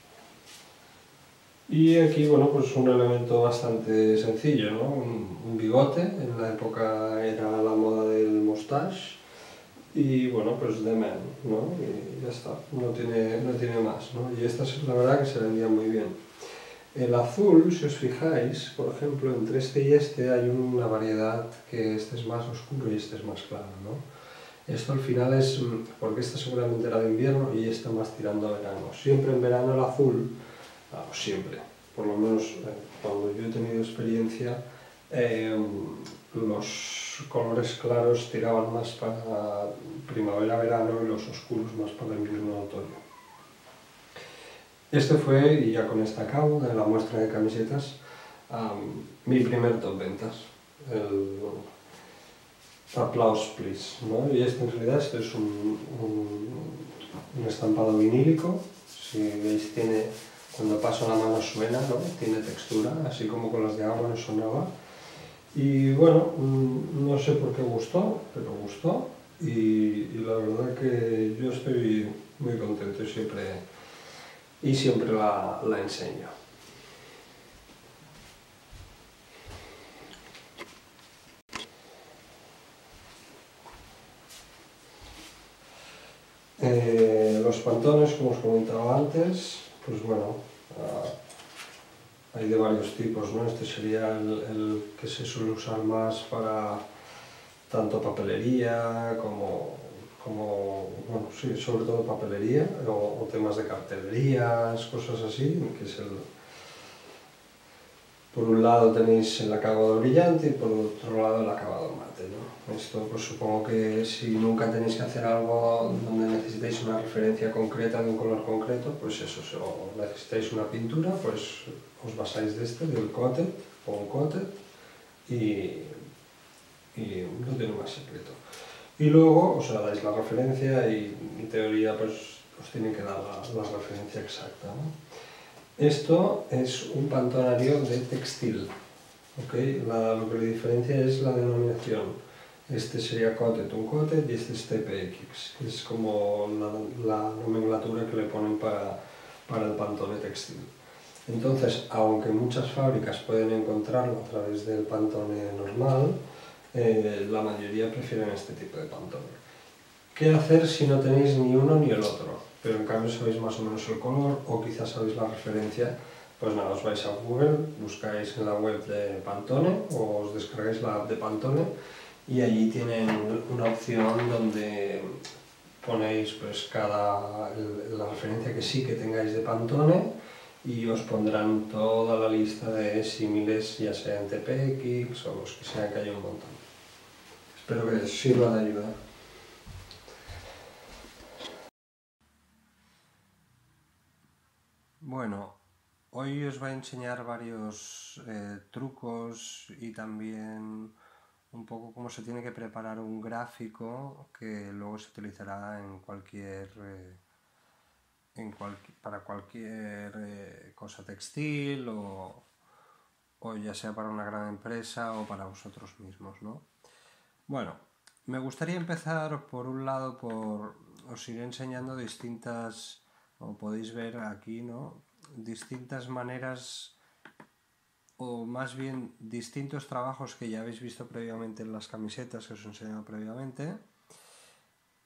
Y aquí, bueno, pues un elemento bastante sencillo, ¿no? Un, un bigote, en la época era la moda del mustache, y bueno, pues de men, ¿no? Y ya está, no tiene, no tiene más, ¿no? Y estas la verdad que se vendían muy bien. El azul, si os fijáis, por ejemplo, entre este y este hay una variedad que este es más oscuro y este es más claro, ¿no? Esto al final es, porque esta seguramente era de invierno y esta más tirando a verano. Siempre en verano el azul, vamos, siempre, por lo menos eh, cuando yo he tenido experiencia, eh, los colores claros tiraban más para primavera-verano y los oscuros más para invierno-otoño. Este fue, y ya con esta acabo, de la muestra de camisetas, um, mi primer top ventas. El Applause Please, ¿no? Y este en realidad este es un, un, un estampado vinílico. Si veis, tiene, cuando paso la mano suena, ¿no? Tiene textura, así como con las de agua no sonaba. Y bueno, no sé por qué gustó, pero gustó. Y, y la verdad que yo estoy muy contento y siempre, y siempre la, la enseño. Eh, los pantones, como os comentaba antes, pues bueno, uh, hay de varios tipos, ¿no? Este sería el, el que se suele usar más para tanto papelería como, como bueno, sí, sobre todo papelería o, o temas de cartelerías, cosas así, que es el... Por un lado tenéis el acabado brillante y por otro lado el acabado mate, ¿no? Esto pues supongo que si nunca tenéis que hacer algo donde necesitéis una referencia concreta de un color concreto, pues eso, o necesitáis una pintura, pues os basáis de este, del coated o un coated, y, y no tiene más secreto. Y luego os dais la referencia y en teoría pues os tienen que dar la, la referencia exacta, ¿no? Esto es un pantonario de textil, ¿okay? La, lo que le diferencia es la denominación. Este sería coated, un coated, y este es T P X, que es como la, la nomenclatura que le ponen para, para el pantone textil. Entonces, aunque muchas fábricas pueden encontrarlo a través del pantone normal, eh, la mayoría prefieren este tipo de pantone. ¿Qué hacer si no tenéis ni uno ni el otro? Pero en cambio sabéis más o menos el color o quizás sabéis la referencia. Pues nada, os vais a Google, buscáis en la web de Pantone o os descargáis la app de Pantone y allí tienen una opción donde ponéis pues cada, la referencia que sí que tengáis de Pantone y os pondrán toda la lista de símiles, ya sea en T P X o los que sean, que hay un montón. Espero que os sirva de ayuda. Bueno, hoy os voy a enseñar varios eh, trucos y también un poco cómo se tiene que preparar un gráfico que luego se utilizará en cualquier, eh, en cual, para cualquier eh, cosa textil o, o ya sea para una gran empresa o para vosotros mismos, ¿no? Bueno, me gustaría empezar por un lado por... os iré enseñando distintas, como podéis ver aquí, ¿no? Distintas maneras o más bien distintos trabajos que ya habéis visto previamente en las camisetas que os he enseñado previamente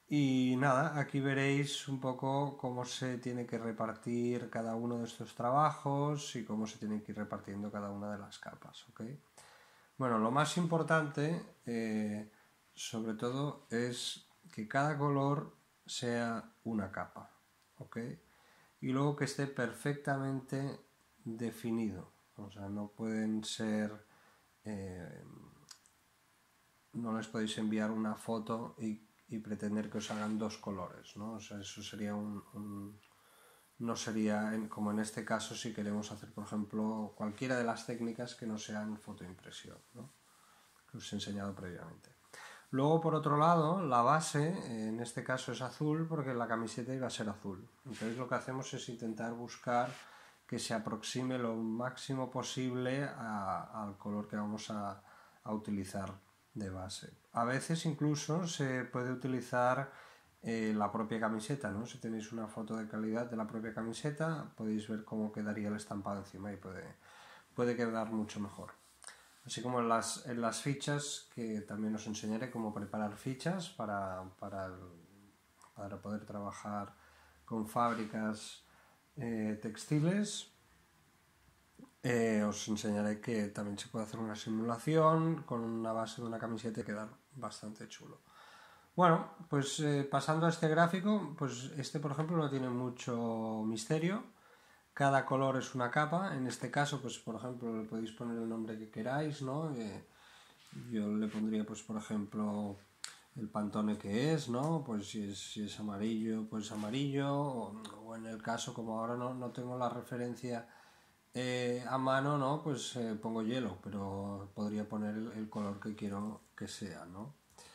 Y nada, aquí veréis un poco cómo se tiene que repartir cada uno de estos trabajos y cómo se tiene que ir repartiendo cada una de las capas, ¿ok? Bueno, lo más importante, eh, sobre todo, es que cada color sea una capa, ¿ok? Y luego que esté perfectamente definido, o sea, no pueden ser... Eh, no les podéis enviar una foto y, y pretender que os hagan dos colores, ¿no? O sea, eso sería un... un no sería en, como en este caso si queremos hacer, por ejemplo, cualquiera de las técnicas que no sean fotoimpresión, ¿no? Que os he enseñado previamente. Luego, por otro lado, la base, en este caso es azul porque la camiseta iba a ser azul. Entonces lo que hacemos es intentar buscar que se aproxime lo máximo posible a, al color que vamos a, a utilizar de base. A veces incluso se puede utilizar eh, la propia camiseta, ¿no? Si tenéis una foto de calidad de la propia camiseta, podéis ver cómo quedaría el estampado encima y puede, puede quedar mucho mejor. Así como en las, en las fichas, que también os enseñaré cómo preparar fichas para, para, para poder trabajar con fábricas eh, textiles. Eh, os enseñaré que también se puede hacer una simulación con una base de una camiseta y quedar bastante chulo. Bueno, pues eh, pasando a este gráfico, pues este por ejemplo no tiene mucho misterio. Cada color es una capa. En este caso, pues por ejemplo, le podéis poner el nombre que queráis, ¿no? Eh, yo le pondría, pues por ejemplo, el Pantone que es, ¿no? Pues si es, si es amarillo, pues amarillo. O, o en el caso, como ahora no, no tengo la referencia eh, a mano, ¿no? Pues eh, pongo hielo, pero podría poner el, el color que quiero que sea, ¿no?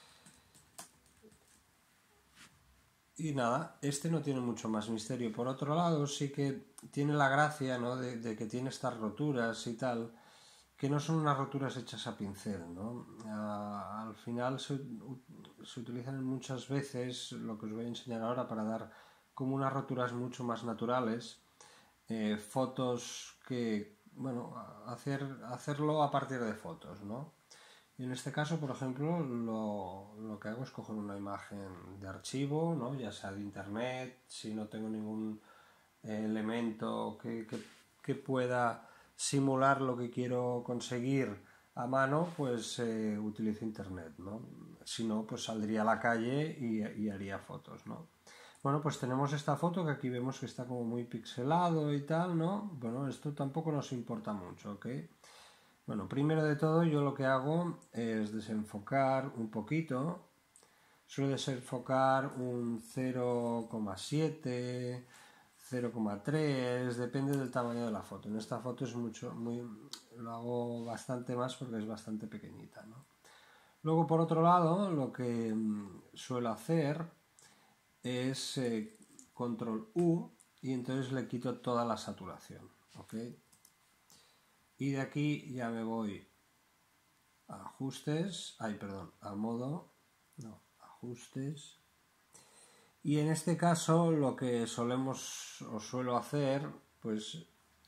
Y nada, este no tiene mucho más misterio. Por otro lado, sí que tiene la gracia, ¿no? de, de que tiene estas roturas y tal, que no son unas roturas hechas a pincel, ¿no? A, al final se, se utilizan muchas veces, lo que os voy a enseñar ahora, para dar como unas roturas mucho más naturales, eh, fotos que, bueno, hacer, hacerlo a partir de fotos, ¿no? Y en este caso, por ejemplo, lo, lo que hago es coger una imagen de archivo, ¿no? Ya sea de internet, si no tengo ningún eh, elemento que, que, que pueda simular lo que quiero conseguir a mano, pues eh, utilizo internet, ¿no? Si no, pues saldría a la calle y, y haría fotos, ¿no? Bueno, pues tenemos esta foto que aquí vemos que está como muy pixelado y tal, ¿no? Bueno, esto tampoco nos importa mucho, ¿ok? Bueno, primero de todo yo lo que hago es desenfocar un poquito. Suelo desenfocar un cero coma siete, cero coma tres, depende del tamaño de la foto. En esta foto es mucho, muy, lo hago bastante más porque es bastante pequeñita, ¿no? Luego, por otro lado, lo que suelo hacer es eh, control U y entonces le quito toda la saturación, ¿ok? Y de aquí ya me voy a ajustes, ay, perdón, a modo, no, ajustes. Y en este caso lo que solemos o suelo hacer, pues,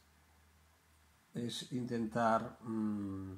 es intentar... Mmm,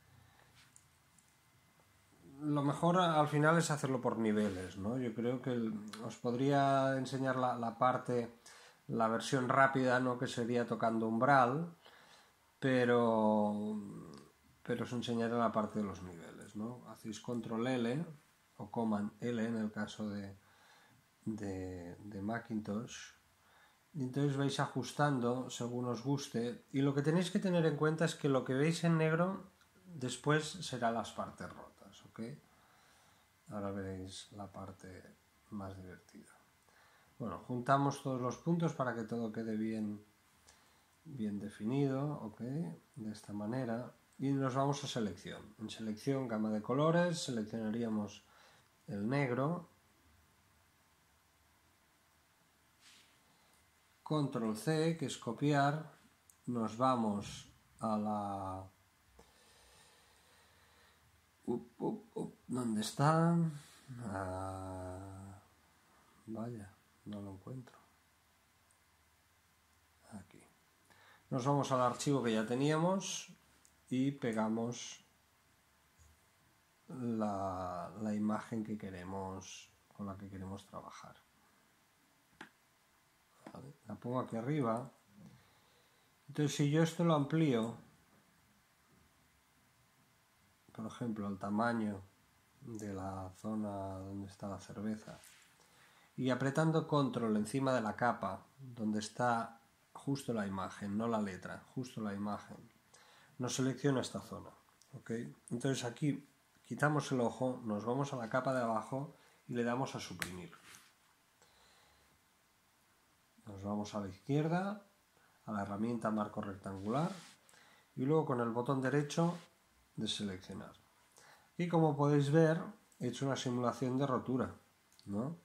lo mejor al final es hacerlo por niveles, ¿no? Yo creo que el, os podría enseñar la, la parte, la versión rápida, ¿no? Que sería tocando umbral, pero, pero os enseñaré la parte de los niveles, ¿no? Hacéis control L o command L en el caso de, de, de Macintosh. Y entonces vais ajustando según os guste. Y lo que tenéis que tener en cuenta es que lo que veis en negro después será las partes rotas, ¿ok? Ahora veréis la parte más divertida. Bueno, juntamos todos los puntos para que todo quede bien, bien definido, ¿ok? De esta manera. Y nos vamos a selección. En selección, gama de colores, seleccionaríamos el negro. Control C, que es copiar. Nos vamos a la... Up, up, up. ¿Dónde está? Ah, vaya, no lo encuentro. Aquí. Nos vamos al archivo que ya teníamos y pegamos la, la imagen que queremos con la que queremos trabajar. ¿Vale? La pongo aquí arriba. Entonces, si yo esto lo amplío, por ejemplo, el tamaño de la zona donde está la cerveza, y apretando control encima de la capa donde está justo la imagen, no la letra, justo la imagen, nos selecciona esta zona, ¿ok? Entonces aquí quitamos el ojo, nos vamos a la capa de abajo y le damos a suprimir. Nos vamos a la izquierda, a la herramienta marco rectangular y luego con el botón derecho deseleccionar. Y como podéis ver, he hecho una simulación de rotura, ¿no?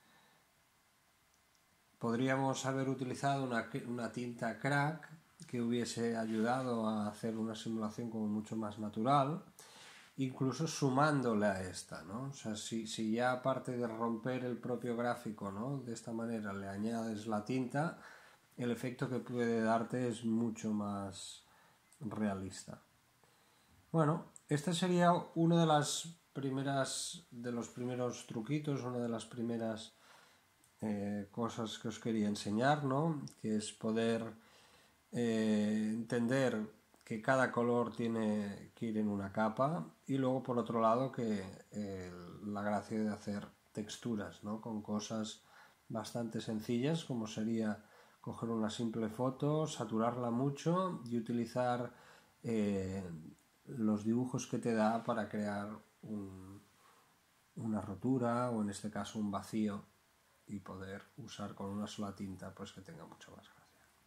Podríamos haber utilizado una, una tinta crack que hubiese ayudado a hacer una simulación como mucho más natural, incluso sumándole a esta, ¿no? O sea, si, si ya aparte de romper el propio gráfico, ¿no?, de esta manera le añades la tinta, el efecto que puede darte es mucho más realista. Bueno, este sería uno de las primeras, de los primeros truquitos, una de las primeras eh, cosas que os quería enseñar, ¿no?, que es poder eh, entender que cada color tiene que ir en una capa, y luego por otro lado que eh, la gracia de hacer texturas, ¿no?, con cosas bastante sencillas, como sería coger una simple foto, saturarla mucho y utilizar eh, los dibujos que te da para crear un, una rotura, o en este caso un vacío, y poder usar con una sola tinta pues que tenga mucho más gracia.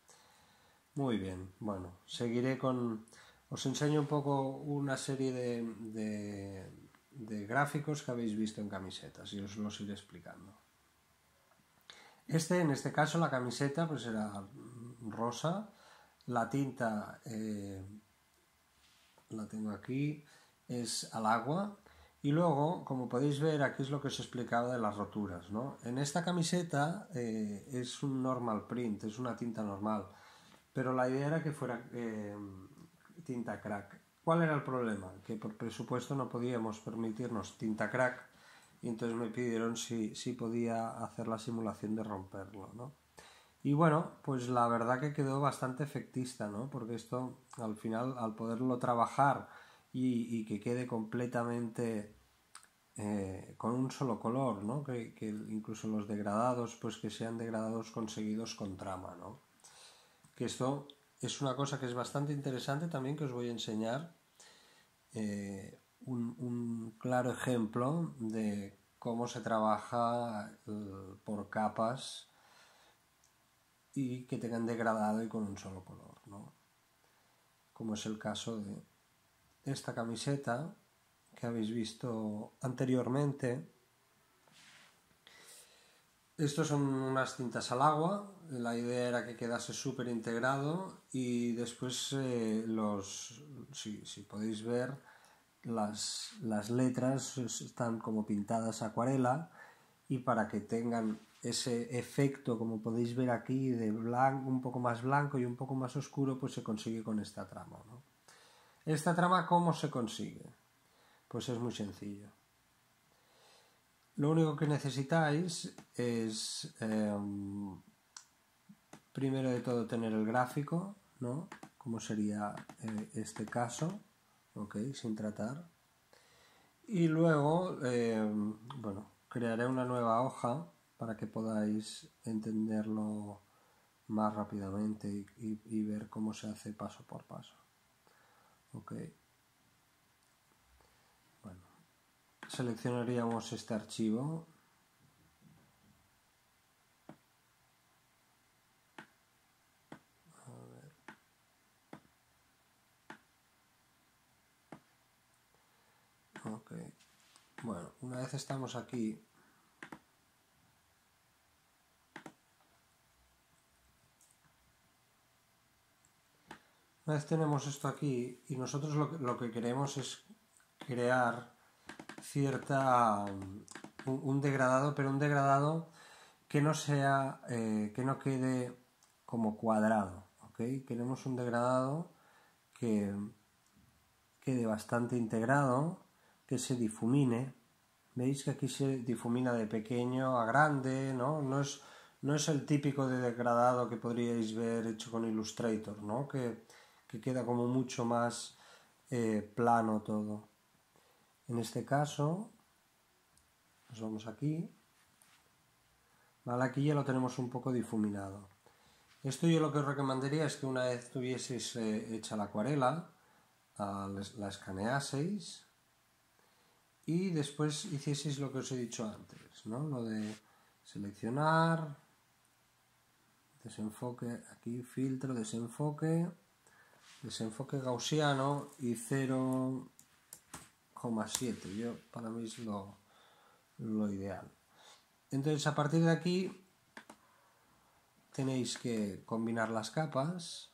Muy bien, bueno, seguiré con... Os enseño un poco una serie de, de, de gráficos que habéis visto en camisetas y os los iré explicando. Este, en este caso, la camiseta pues era rosa, la tinta, eh, la tengo aquí, es al agua, y luego, como podéis ver, aquí es lo que os explicaba de las roturas, ¿no? En esta camiseta eh, es un normal print, es una tinta normal, pero la idea era que fuera eh, tinta crack. ¿Cuál era el problema? Que por presupuesto no podíamos permitirnos tinta crack, y entonces me pidieron si, si podía hacer la simulación de romperlo, ¿no? Y bueno, pues la verdad que quedó bastante efectista, ¿no? Porque esto, al final, al poderlo trabajar y, y que quede completamente eh, con un solo color, ¿no? Que, que incluso los degradados, pues que sean degradados conseguidos con trama, ¿no? Que esto es una cosa que es bastante interesante también, que os voy a enseñar eh, un, un claro ejemplo de cómo se trabaja eh, por capas y que tengan degradado y con un solo color, ¿no? Como es el caso de esta camiseta que habéis visto anteriormente. Estos son unas tintas al agua, la idea era que quedase súper integrado, y después eh, los, si, si podéis ver, las, las letras están como pintadas a acuarela, y para que tengan ese efecto, como podéis ver aquí, de blanco, un poco más blanco y un poco más oscuro, pues se consigue con esta trama, ¿no? ¿Esta trama cómo se consigue? Pues es muy sencillo. Lo único que necesitáis es, eh, primero de todo, tener el gráfico, ¿no?, como sería eh, este caso, ok, sin tratar. Y luego, eh, bueno, crearé una nueva hoja para que podáis entenderlo más rápidamente y, y, y ver cómo se hace paso por paso. Ok. Bueno, seleccionaríamos este archivo. A ver. Ok. Bueno, una vez estamos aquí, una vez tenemos esto aquí, y nosotros lo que, lo que queremos es crear cierta un, un degradado, pero un degradado que no sea eh, que no quede como cuadrado, ¿ok? Queremos un degradado que quede bastante integrado, que se difumine, Veis que aquí se difumina de pequeño a grande, ¿no? No es, no es el típico de degradado que podríais ver hecho con Illustrator, ¿no? Que, que queda como mucho más eh, plano todo. En este caso, nos vamos aquí, vale, aquí ya lo tenemos un poco difuminado. Esto yo lo que os recomendaría es que una vez tuvieseis eh, hecha la acuarela, uh, la escaneaseis y después hicieseis lo que os he dicho antes, ¿no? Lo de seleccionar, desenfoque, aquí filtro, desenfoque, desenfoque gaussiano y cero coma siete, yo para mí es lo, lo ideal. Entonces a partir de aquí tenéis que combinar las capas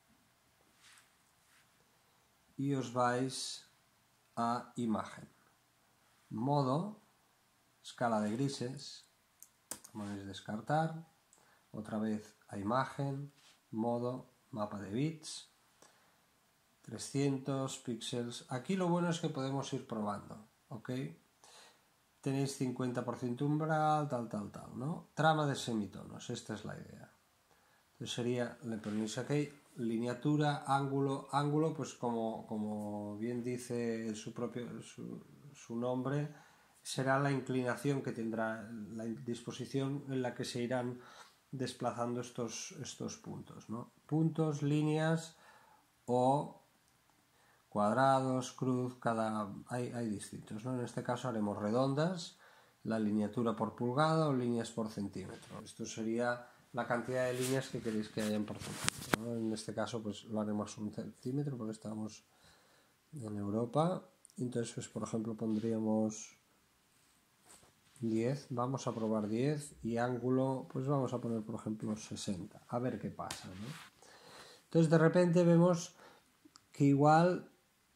y os vais a imagen, modo, escala de grises, podéis descartar, otra vez a imagen, modo, mapa de bits, trescientos píxeles. Aquí lo bueno es que podemos ir probando, ¿ok? Tenéis cincuenta por ciento umbral, tal, tal, tal, ¿no? Trama de semitonos, esta es la idea. Entonces sería, le ponéis aquí, lineatura, ángulo, ángulo, pues como, como bien dice su propio su, su nombre, será la inclinación que tendrá, la disposición en la que se irán desplazando estos, estos puntos, ¿no? Puntos, líneas o cuadrados, cruz, cada hay, hay distintos, ¿no? En este caso haremos redondas, la lineatura por pulgada o líneas por centímetro. Esto sería la cantidad de líneas que queréis que hayan por centímetro, ¿no? En este caso pues lo haremos un centímetro porque estamos en Europa. Entonces pues por ejemplo pondríamos diez, vamos a probar diez y ángulo pues vamos a poner por ejemplo sesenta, a ver qué pasa, ¿no? Entonces de repente vemos que igual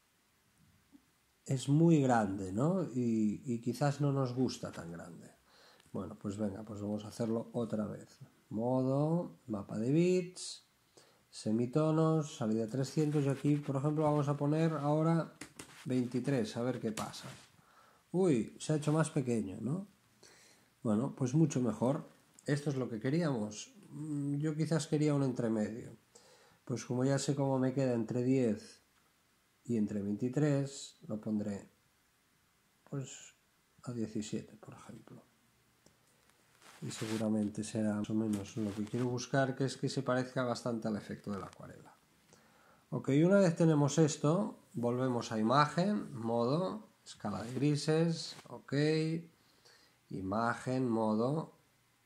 es muy grande, ¿no? Y, y quizás no nos gusta tan grande. Bueno, pues venga, pues vamos a hacerlo otra vez. Modo, mapa de bits, semitonos, salida trescientos y aquí, por ejemplo, vamos a poner ahora veintitrés, a ver qué pasa. Uy, se ha hecho más pequeño, ¿no? Bueno, pues mucho mejor. Esto es lo que queríamos. Yo quizás quería un entremedio. Pues como ya sé cómo me queda entre diez y entre veintitrés, lo pondré pues a diecisiete, por ejemplo. Y seguramente será más o menos lo que quiero buscar, que es que se parezca bastante al efecto de la acuarela. Ok, una vez tenemos esto, volvemos a imagen, modo, escala de grises, ok, imagen, modo,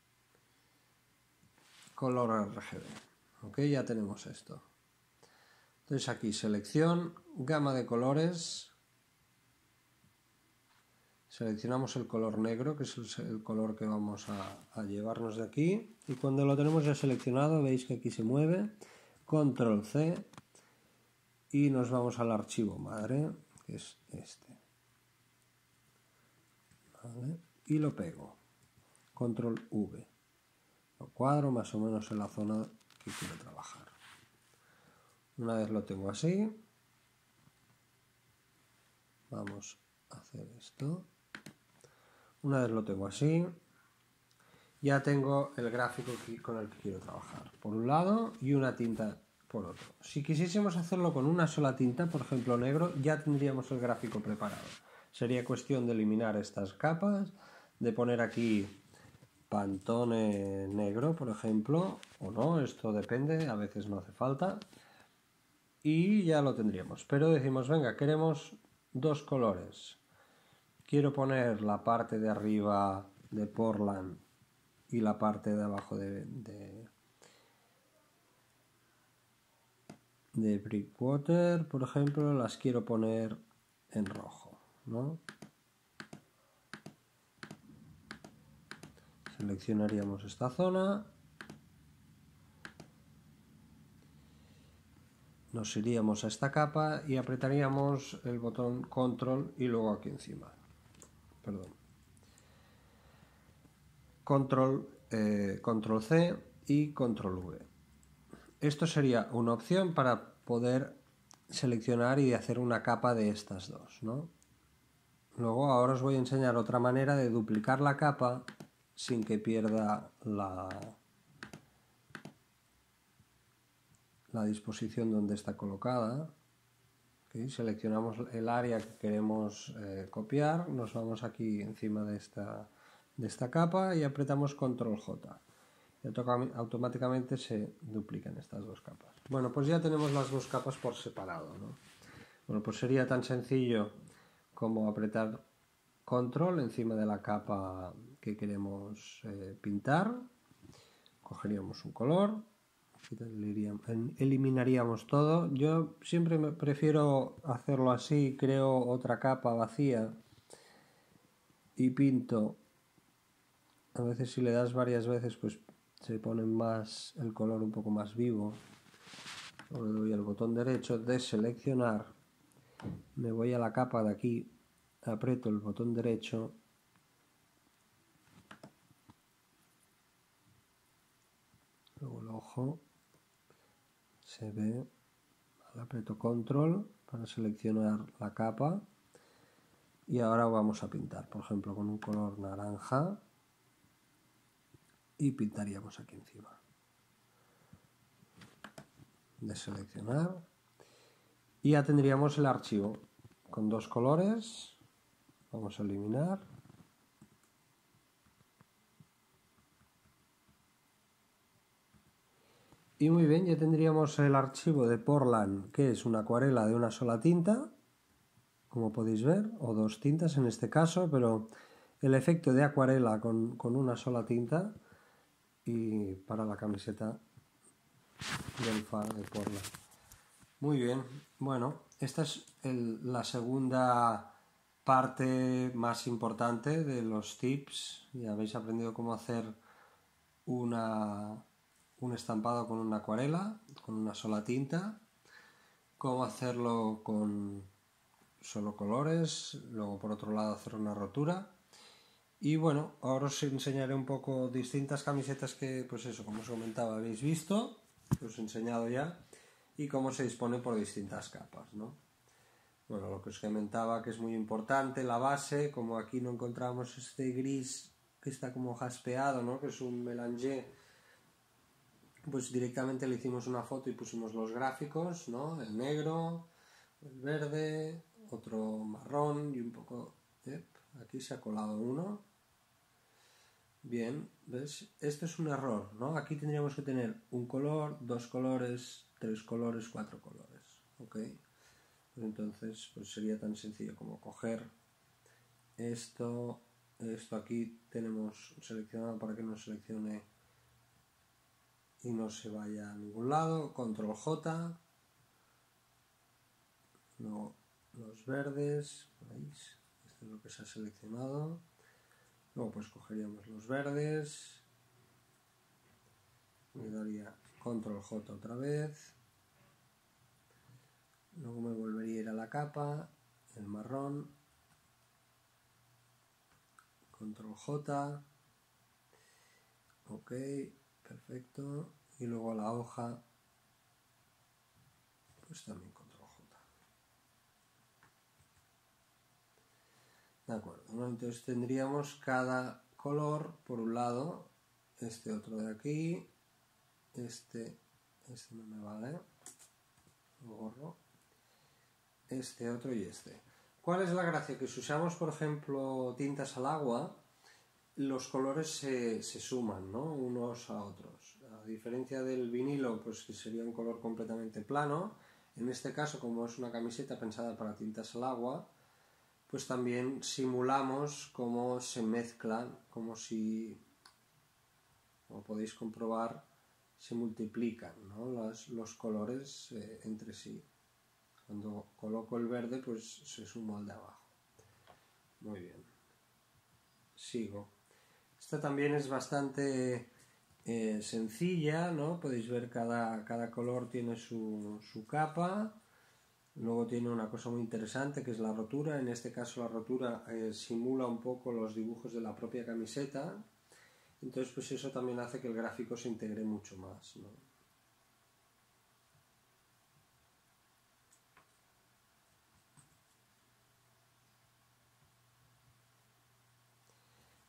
color R G B. Ok, ya tenemos esto. Entonces aquí selección, gama de colores, seleccionamos el color negro, que es el color que vamos a, a llevarnos de aquí, y cuando lo tenemos ya seleccionado veis que aquí se mueve, control C y nos vamos al archivo madre, que es este, ¿vale? Y lo pego, control V, lo cuadro más o menos en la zona que quiero trabajar. Una vez lo tengo así, vamos a hacer esto. Una vez lo tengo así, ya tengo el gráfico con el que quiero trabajar, por un lado, y una tinta por otro. Si quisiésemos hacerlo con una sola tinta, por ejemplo negro, ya tendríamos el gráfico preparado. Sería cuestión de eliminar estas capas, de poner aquí Pantone negro, por ejemplo, o no, esto depende, a veces no hace falta. Y ya lo tendríamos, pero decimos, venga, queremos dos colores. Quiero poner la parte de arriba de Portland y la parte de abajo de, de, de Brickwater, por ejemplo, las quiero poner en rojo, ¿no? Seleccionaríamos esta zona, nos iríamos a esta capa y apretaríamos el botón control y luego aquí encima, perdón, control, eh, control C y control V. Esto sería una opción para poder seleccionar y hacer una capa de estas dos, ¿no? Luego ahora os voy a enseñar otra manera de duplicar la capa sin que pierda la, la disposición donde está colocada. ¿Okay? Seleccionamos el área que queremos eh, copiar, nos vamos aquí encima de esta, de esta capa y apretamos control J. Y automáticamente se duplican estas dos capas. Bueno, pues ya tenemos las dos capas por separado, ¿no? Bueno, pues sería tan sencillo como apretar control encima de la capa que queremos eh, pintar. Cogeríamos un color, eliminaríamos todo. Yo siempre me prefiero hacerlo así, creo otra capa vacía y pinto. A veces si le das varias veces pues se pone más el color un poco más vivo. Ahora le doy al botón derecho de seleccionar, me voy a la capa de aquí, aprieto el botón derecho luego el ojo se ve, vale, aprieto control para seleccionar la capa y ahora vamos a pintar, por ejemplo con un color naranja y pintaríamos aquí encima. De seleccionar y ya tendríamos el archivo con dos colores. Vamos a eliminar y muy bien, ya tendríamos el archivo de Portland, que es una acuarela de una sola tinta, como podéis ver, o dos tintas en este caso, pero el efecto de acuarela con, con una sola tinta y para la camiseta del Far de Portland. Muy bien, bueno, esta es el, la segunda parte más importante de los tips. Ya habéis aprendido cómo hacer una, un estampado con una acuarela, con una sola tinta, cómo hacerlo con solo colores, luego por otro lado hacer una rotura. Y bueno, ahora os enseñaré un poco distintas camisetas que, pues eso, como os comentaba, habéis visto, que os he enseñado ya, y cómo se dispone por distintas capas, ¿no? Bueno, lo que os comentaba que es muy importante, la base, como aquí no encontramos este gris que está como jaspeado, ¿no? Que es un mélangé, pues directamente le hicimos una foto y pusimos los gráficos, ¿no? El negro, el verde, otro marrón y un poco... ¿eh? Aquí se ha colado uno. Bien, ¿ves? Esto es un error, ¿no? Aquí tendríamos que tener un color, dos colores, tres colores, cuatro colores, ¿ok? Pues entonces pues sería tan sencillo como coger esto, esto aquí tenemos seleccionado para que nos seleccione y no se vaya a ningún lado, control J, luego los verdes, ¿veis? Esto es lo que se ha seleccionado. Luego pues cogeríamos los verdes, le daría control J otra vez, luego me volvería a ir a la capa, el marrón, control J, ok, perfecto, y luego a la hoja, pues también control J. De acuerdo, ¿no? Entonces tendríamos cada color por un lado, este otro de aquí, este, este no me vale, lo borro, este otro y este. ¿Cuál es la gracia? Que si usamos, por ejemplo, tintas al agua, los colores se, se suman, ¿no? Unos a otros. A diferencia del vinilo, pues que sería un color completamente plano, en este caso, como es una camiseta pensada para tintas al agua, pues también simulamos cómo se mezclan, como si, como podéis comprobar, se multiplican, ¿no? los, los colores eh, entre sí. Cuando coloco el verde, pues se suma al de abajo. Muy bien. Sigo. Esta también es bastante eh, sencilla, ¿no? Podéis ver cada, cada color tiene su, su capa. Luego tiene una cosa muy interesante que es la rotura. En este caso la rotura eh, simula un poco los dibujos de la propia camiseta. Entonces pues eso también hace que el gráfico se integre mucho más, ¿no?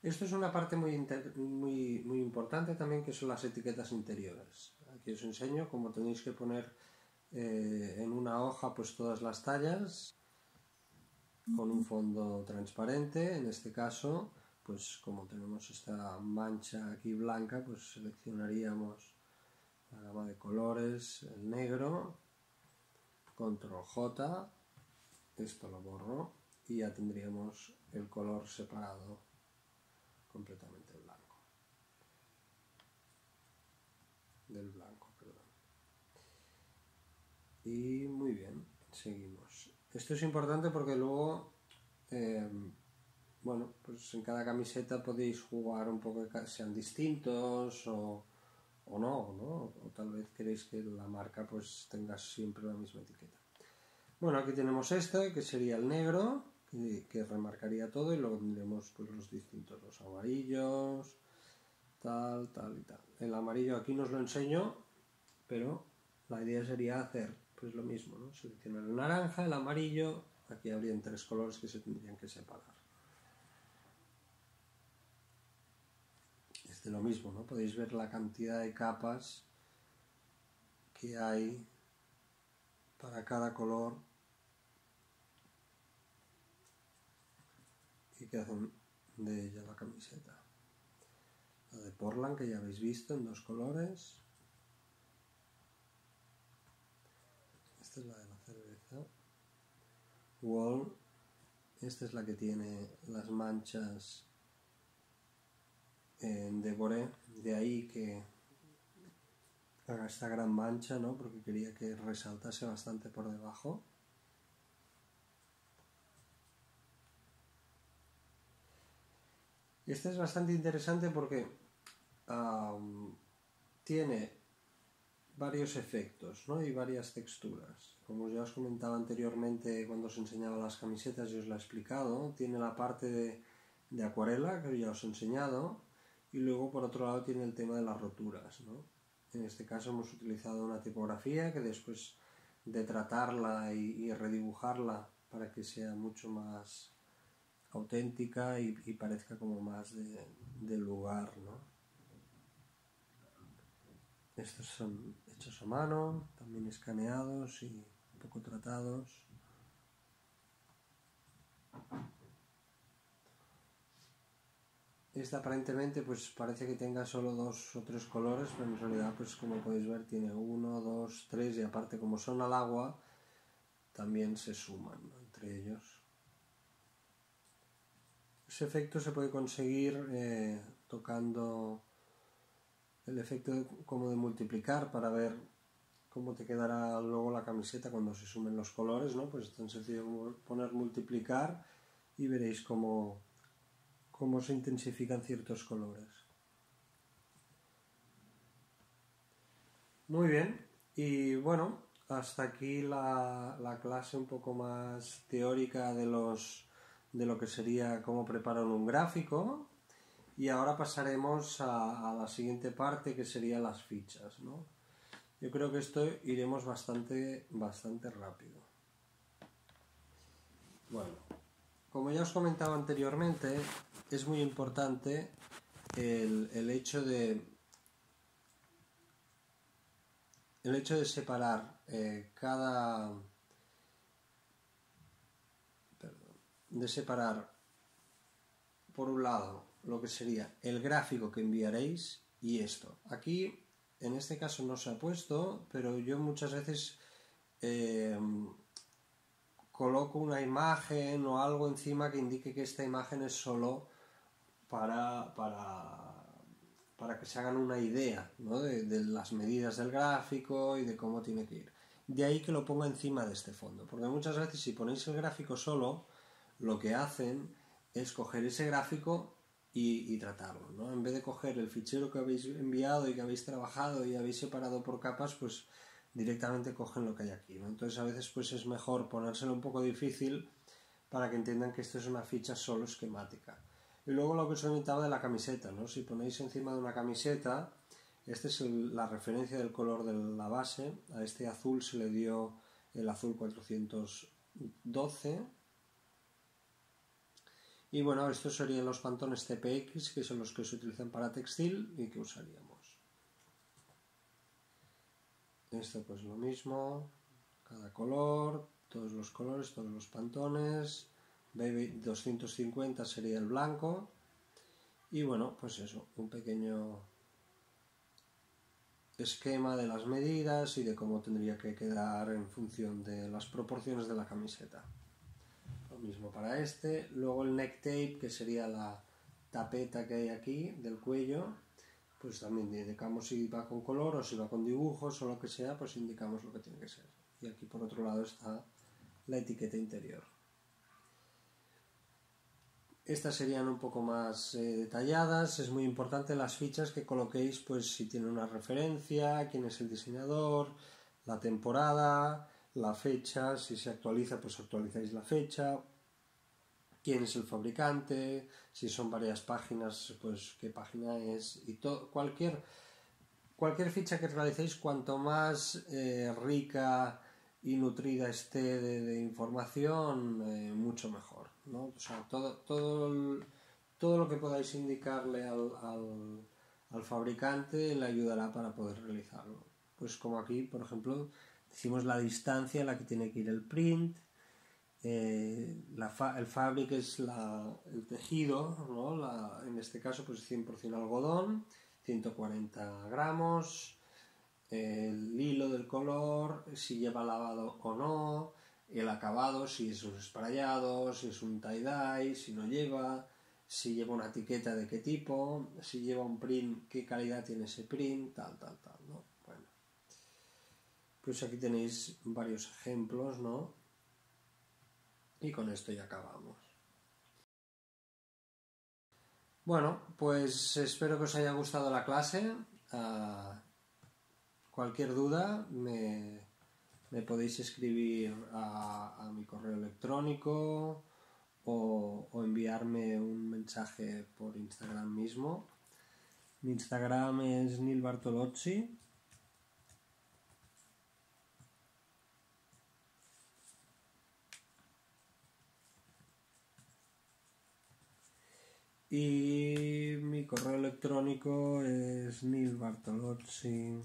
Esto es una parte muy, muy, muy importante también, que son las etiquetas interiores. Aquí os enseño cómo tenéis que poner eh, en una hoja pues todas las tallas con un fondo transparente. En este caso, pues como tenemos esta mancha aquí blanca, pues seleccionaríamos la gama de colores, el negro, control J, esto lo borro y ya tendríamos el color separado completamente blanco. Del blanco, perdón. Y muy bien, seguimos. Esto es importante porque luego, eh, bueno, pues en cada camiseta podéis jugar un poco, que sean distintos o, o no, ¿no? O tal vez queréis que la marca pues tenga siempre la misma etiqueta. Bueno, aquí tenemos este, que sería el negro, que, que remarcaría todo, y luego tendremos pues los distintos, los amarillos, tal, tal y tal. El amarillo aquí no os lo enseño, pero la idea sería hacer pues lo mismo, ¿no? Seleccionar el naranja, el amarillo, aquí habrían tres colores que se tendrían que separar. Este lo mismo, ¿no? Podéis ver la cantidad de capas que hay para cada color y que hacen de ella la camiseta. La de Portland, que ya habéis visto, en dos colores. Esta es la de la cerveza. Wall, esta es la que tiene las manchas en Deboré, de ahí que haga esta gran mancha, ¿no? Porque quería que resaltase bastante por debajo. Este es bastante interesante porque um, tiene varios efectos, ¿no? Y varias texturas. Como ya os comentaba anteriormente cuando os enseñaba las camisetas y os la he explicado, tiene la parte de, de acuarela, que ya os he enseñado, y luego por otro lado tiene el tema de las roturas, ¿no? En este caso hemos utilizado una tipografía que después de tratarla y, y redibujarla para que sea mucho más auténtica y, y parezca como más de, de lugar, ¿no? Estos son hechos a mano, también escaneados y un poco tratados. Este aparentemente pues parece que tenga solo dos o tres colores, pero en realidad pues como podéis ver tiene uno, dos, tres, y aparte como son al agua también se suman, ¿no?, entre ellos. Ese efecto se puede conseguir eh, tocando el efecto de, como de multiplicar, para ver cómo te quedará luego la camiseta cuando se sumen los colores, ¿no? Pues es tan sencillo como poner multiplicar y veréis cómo, cómo se intensifican ciertos colores. Muy bien, y bueno, hasta aquí la, la clase un poco más teórica de los de lo que sería cómo preparar un gráfico, y ahora pasaremos a, a la siguiente parte, que serían las fichas, ¿no? Yo creo que esto iremos bastante, bastante rápido. Bueno, como ya os comentaba anteriormente, es muy importante el, el hecho de el hecho de separar eh, cada perdón, de separar por un lado lo que sería el gráfico que enviaréis y esto. Aquí en este caso no se ha puesto, pero yo muchas veces eh, coloco una imagen o algo encima que indique que esta imagen es solo para, para, para que se hagan una idea, ¿no?, de, de las medidas del gráfico y de cómo tiene que ir. De ahí que lo ponga encima de este fondo, porque muchas veces si ponéis el gráfico solo, lo que hacen es coger ese gráfico y, y tratarlo, ¿no? En vez de coger el fichero que habéis enviado y que habéis trabajado y habéis separado por capas, pues directamente cogen lo que hay aquí, ¿no? Entonces a veces pues es mejor ponérselo un poco difícil para que entiendan que esto es una ficha solo esquemática. Y luego lo que os comentaba de la camiseta, ¿no? Si ponéis encima de una camiseta, esta es el, la referencia del color de la base. A este azul se le dio el azul cuatrocientos doce. Y bueno, estos serían los pantones C P X, que son los que se utilizan para textil y que usaríamos. Esto pues lo mismo, cada color, todos los colores, todos los pantones. B doscientos cincuenta sería el blanco. Y bueno, pues eso, un pequeño esquema de las medidas y de cómo tendría que quedar en función de las proporciones de la camiseta. Lo mismo para este. Luego el neck tape, que sería la tapeta que hay aquí del cuello, pues también indicamos si va con color o si va con dibujos o lo que sea, pues indicamos lo que tiene que ser. Y aquí por otro lado está la etiqueta interior. Estas serían un poco más eh, detalladas. Es muy importante las fichas que coloquéis, pues si tiene una referencia, quién es el diseñador, la temporada, la fecha, si se actualiza pues actualizáis la fecha, quién es el fabricante, si son varias páginas pues qué página es, y todo, cualquier cualquier ficha que realicéis, cuanto más eh, rica y nutrida esté de, de información, eh, mucho mejor, ¿no? O sea, todo, todo, el, todo lo que podáis indicarle al, al, al fabricante le ayudará para poder realizarlo. Pues como aquí, por ejemplo, decimos la distancia a la que tiene que ir el print, eh, la fa el fabric es la, el tejido, ¿no? La, en este caso pues cien por cien algodón, ciento cuarenta gramos, el hilo del color, si lleva lavado o no, el acabado, si es un esprayado, si es un tie-dye, si no lleva, si lleva una etiqueta de qué tipo, si lleva un print, qué calidad tiene ese print, tal, tal, tal, ¿no? Bueno, pues aquí tenéis varios ejemplos, ¿no? Y con esto ya acabamos. Bueno, pues espero que os haya gustado la clase. Uh, cualquier duda me, me podéis escribir a, a mi correo electrónico o, o enviarme un mensaje por Instagram mismo. Mi Instagram es Nil Bartolozzi. Y mi correo electrónico es nilbartolozzi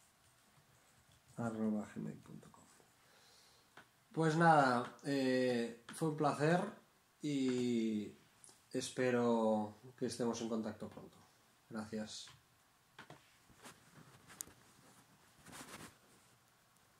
arroba gmail punto com. Pues nada, eh, fue un placer y espero que estemos en contacto pronto. Gracias.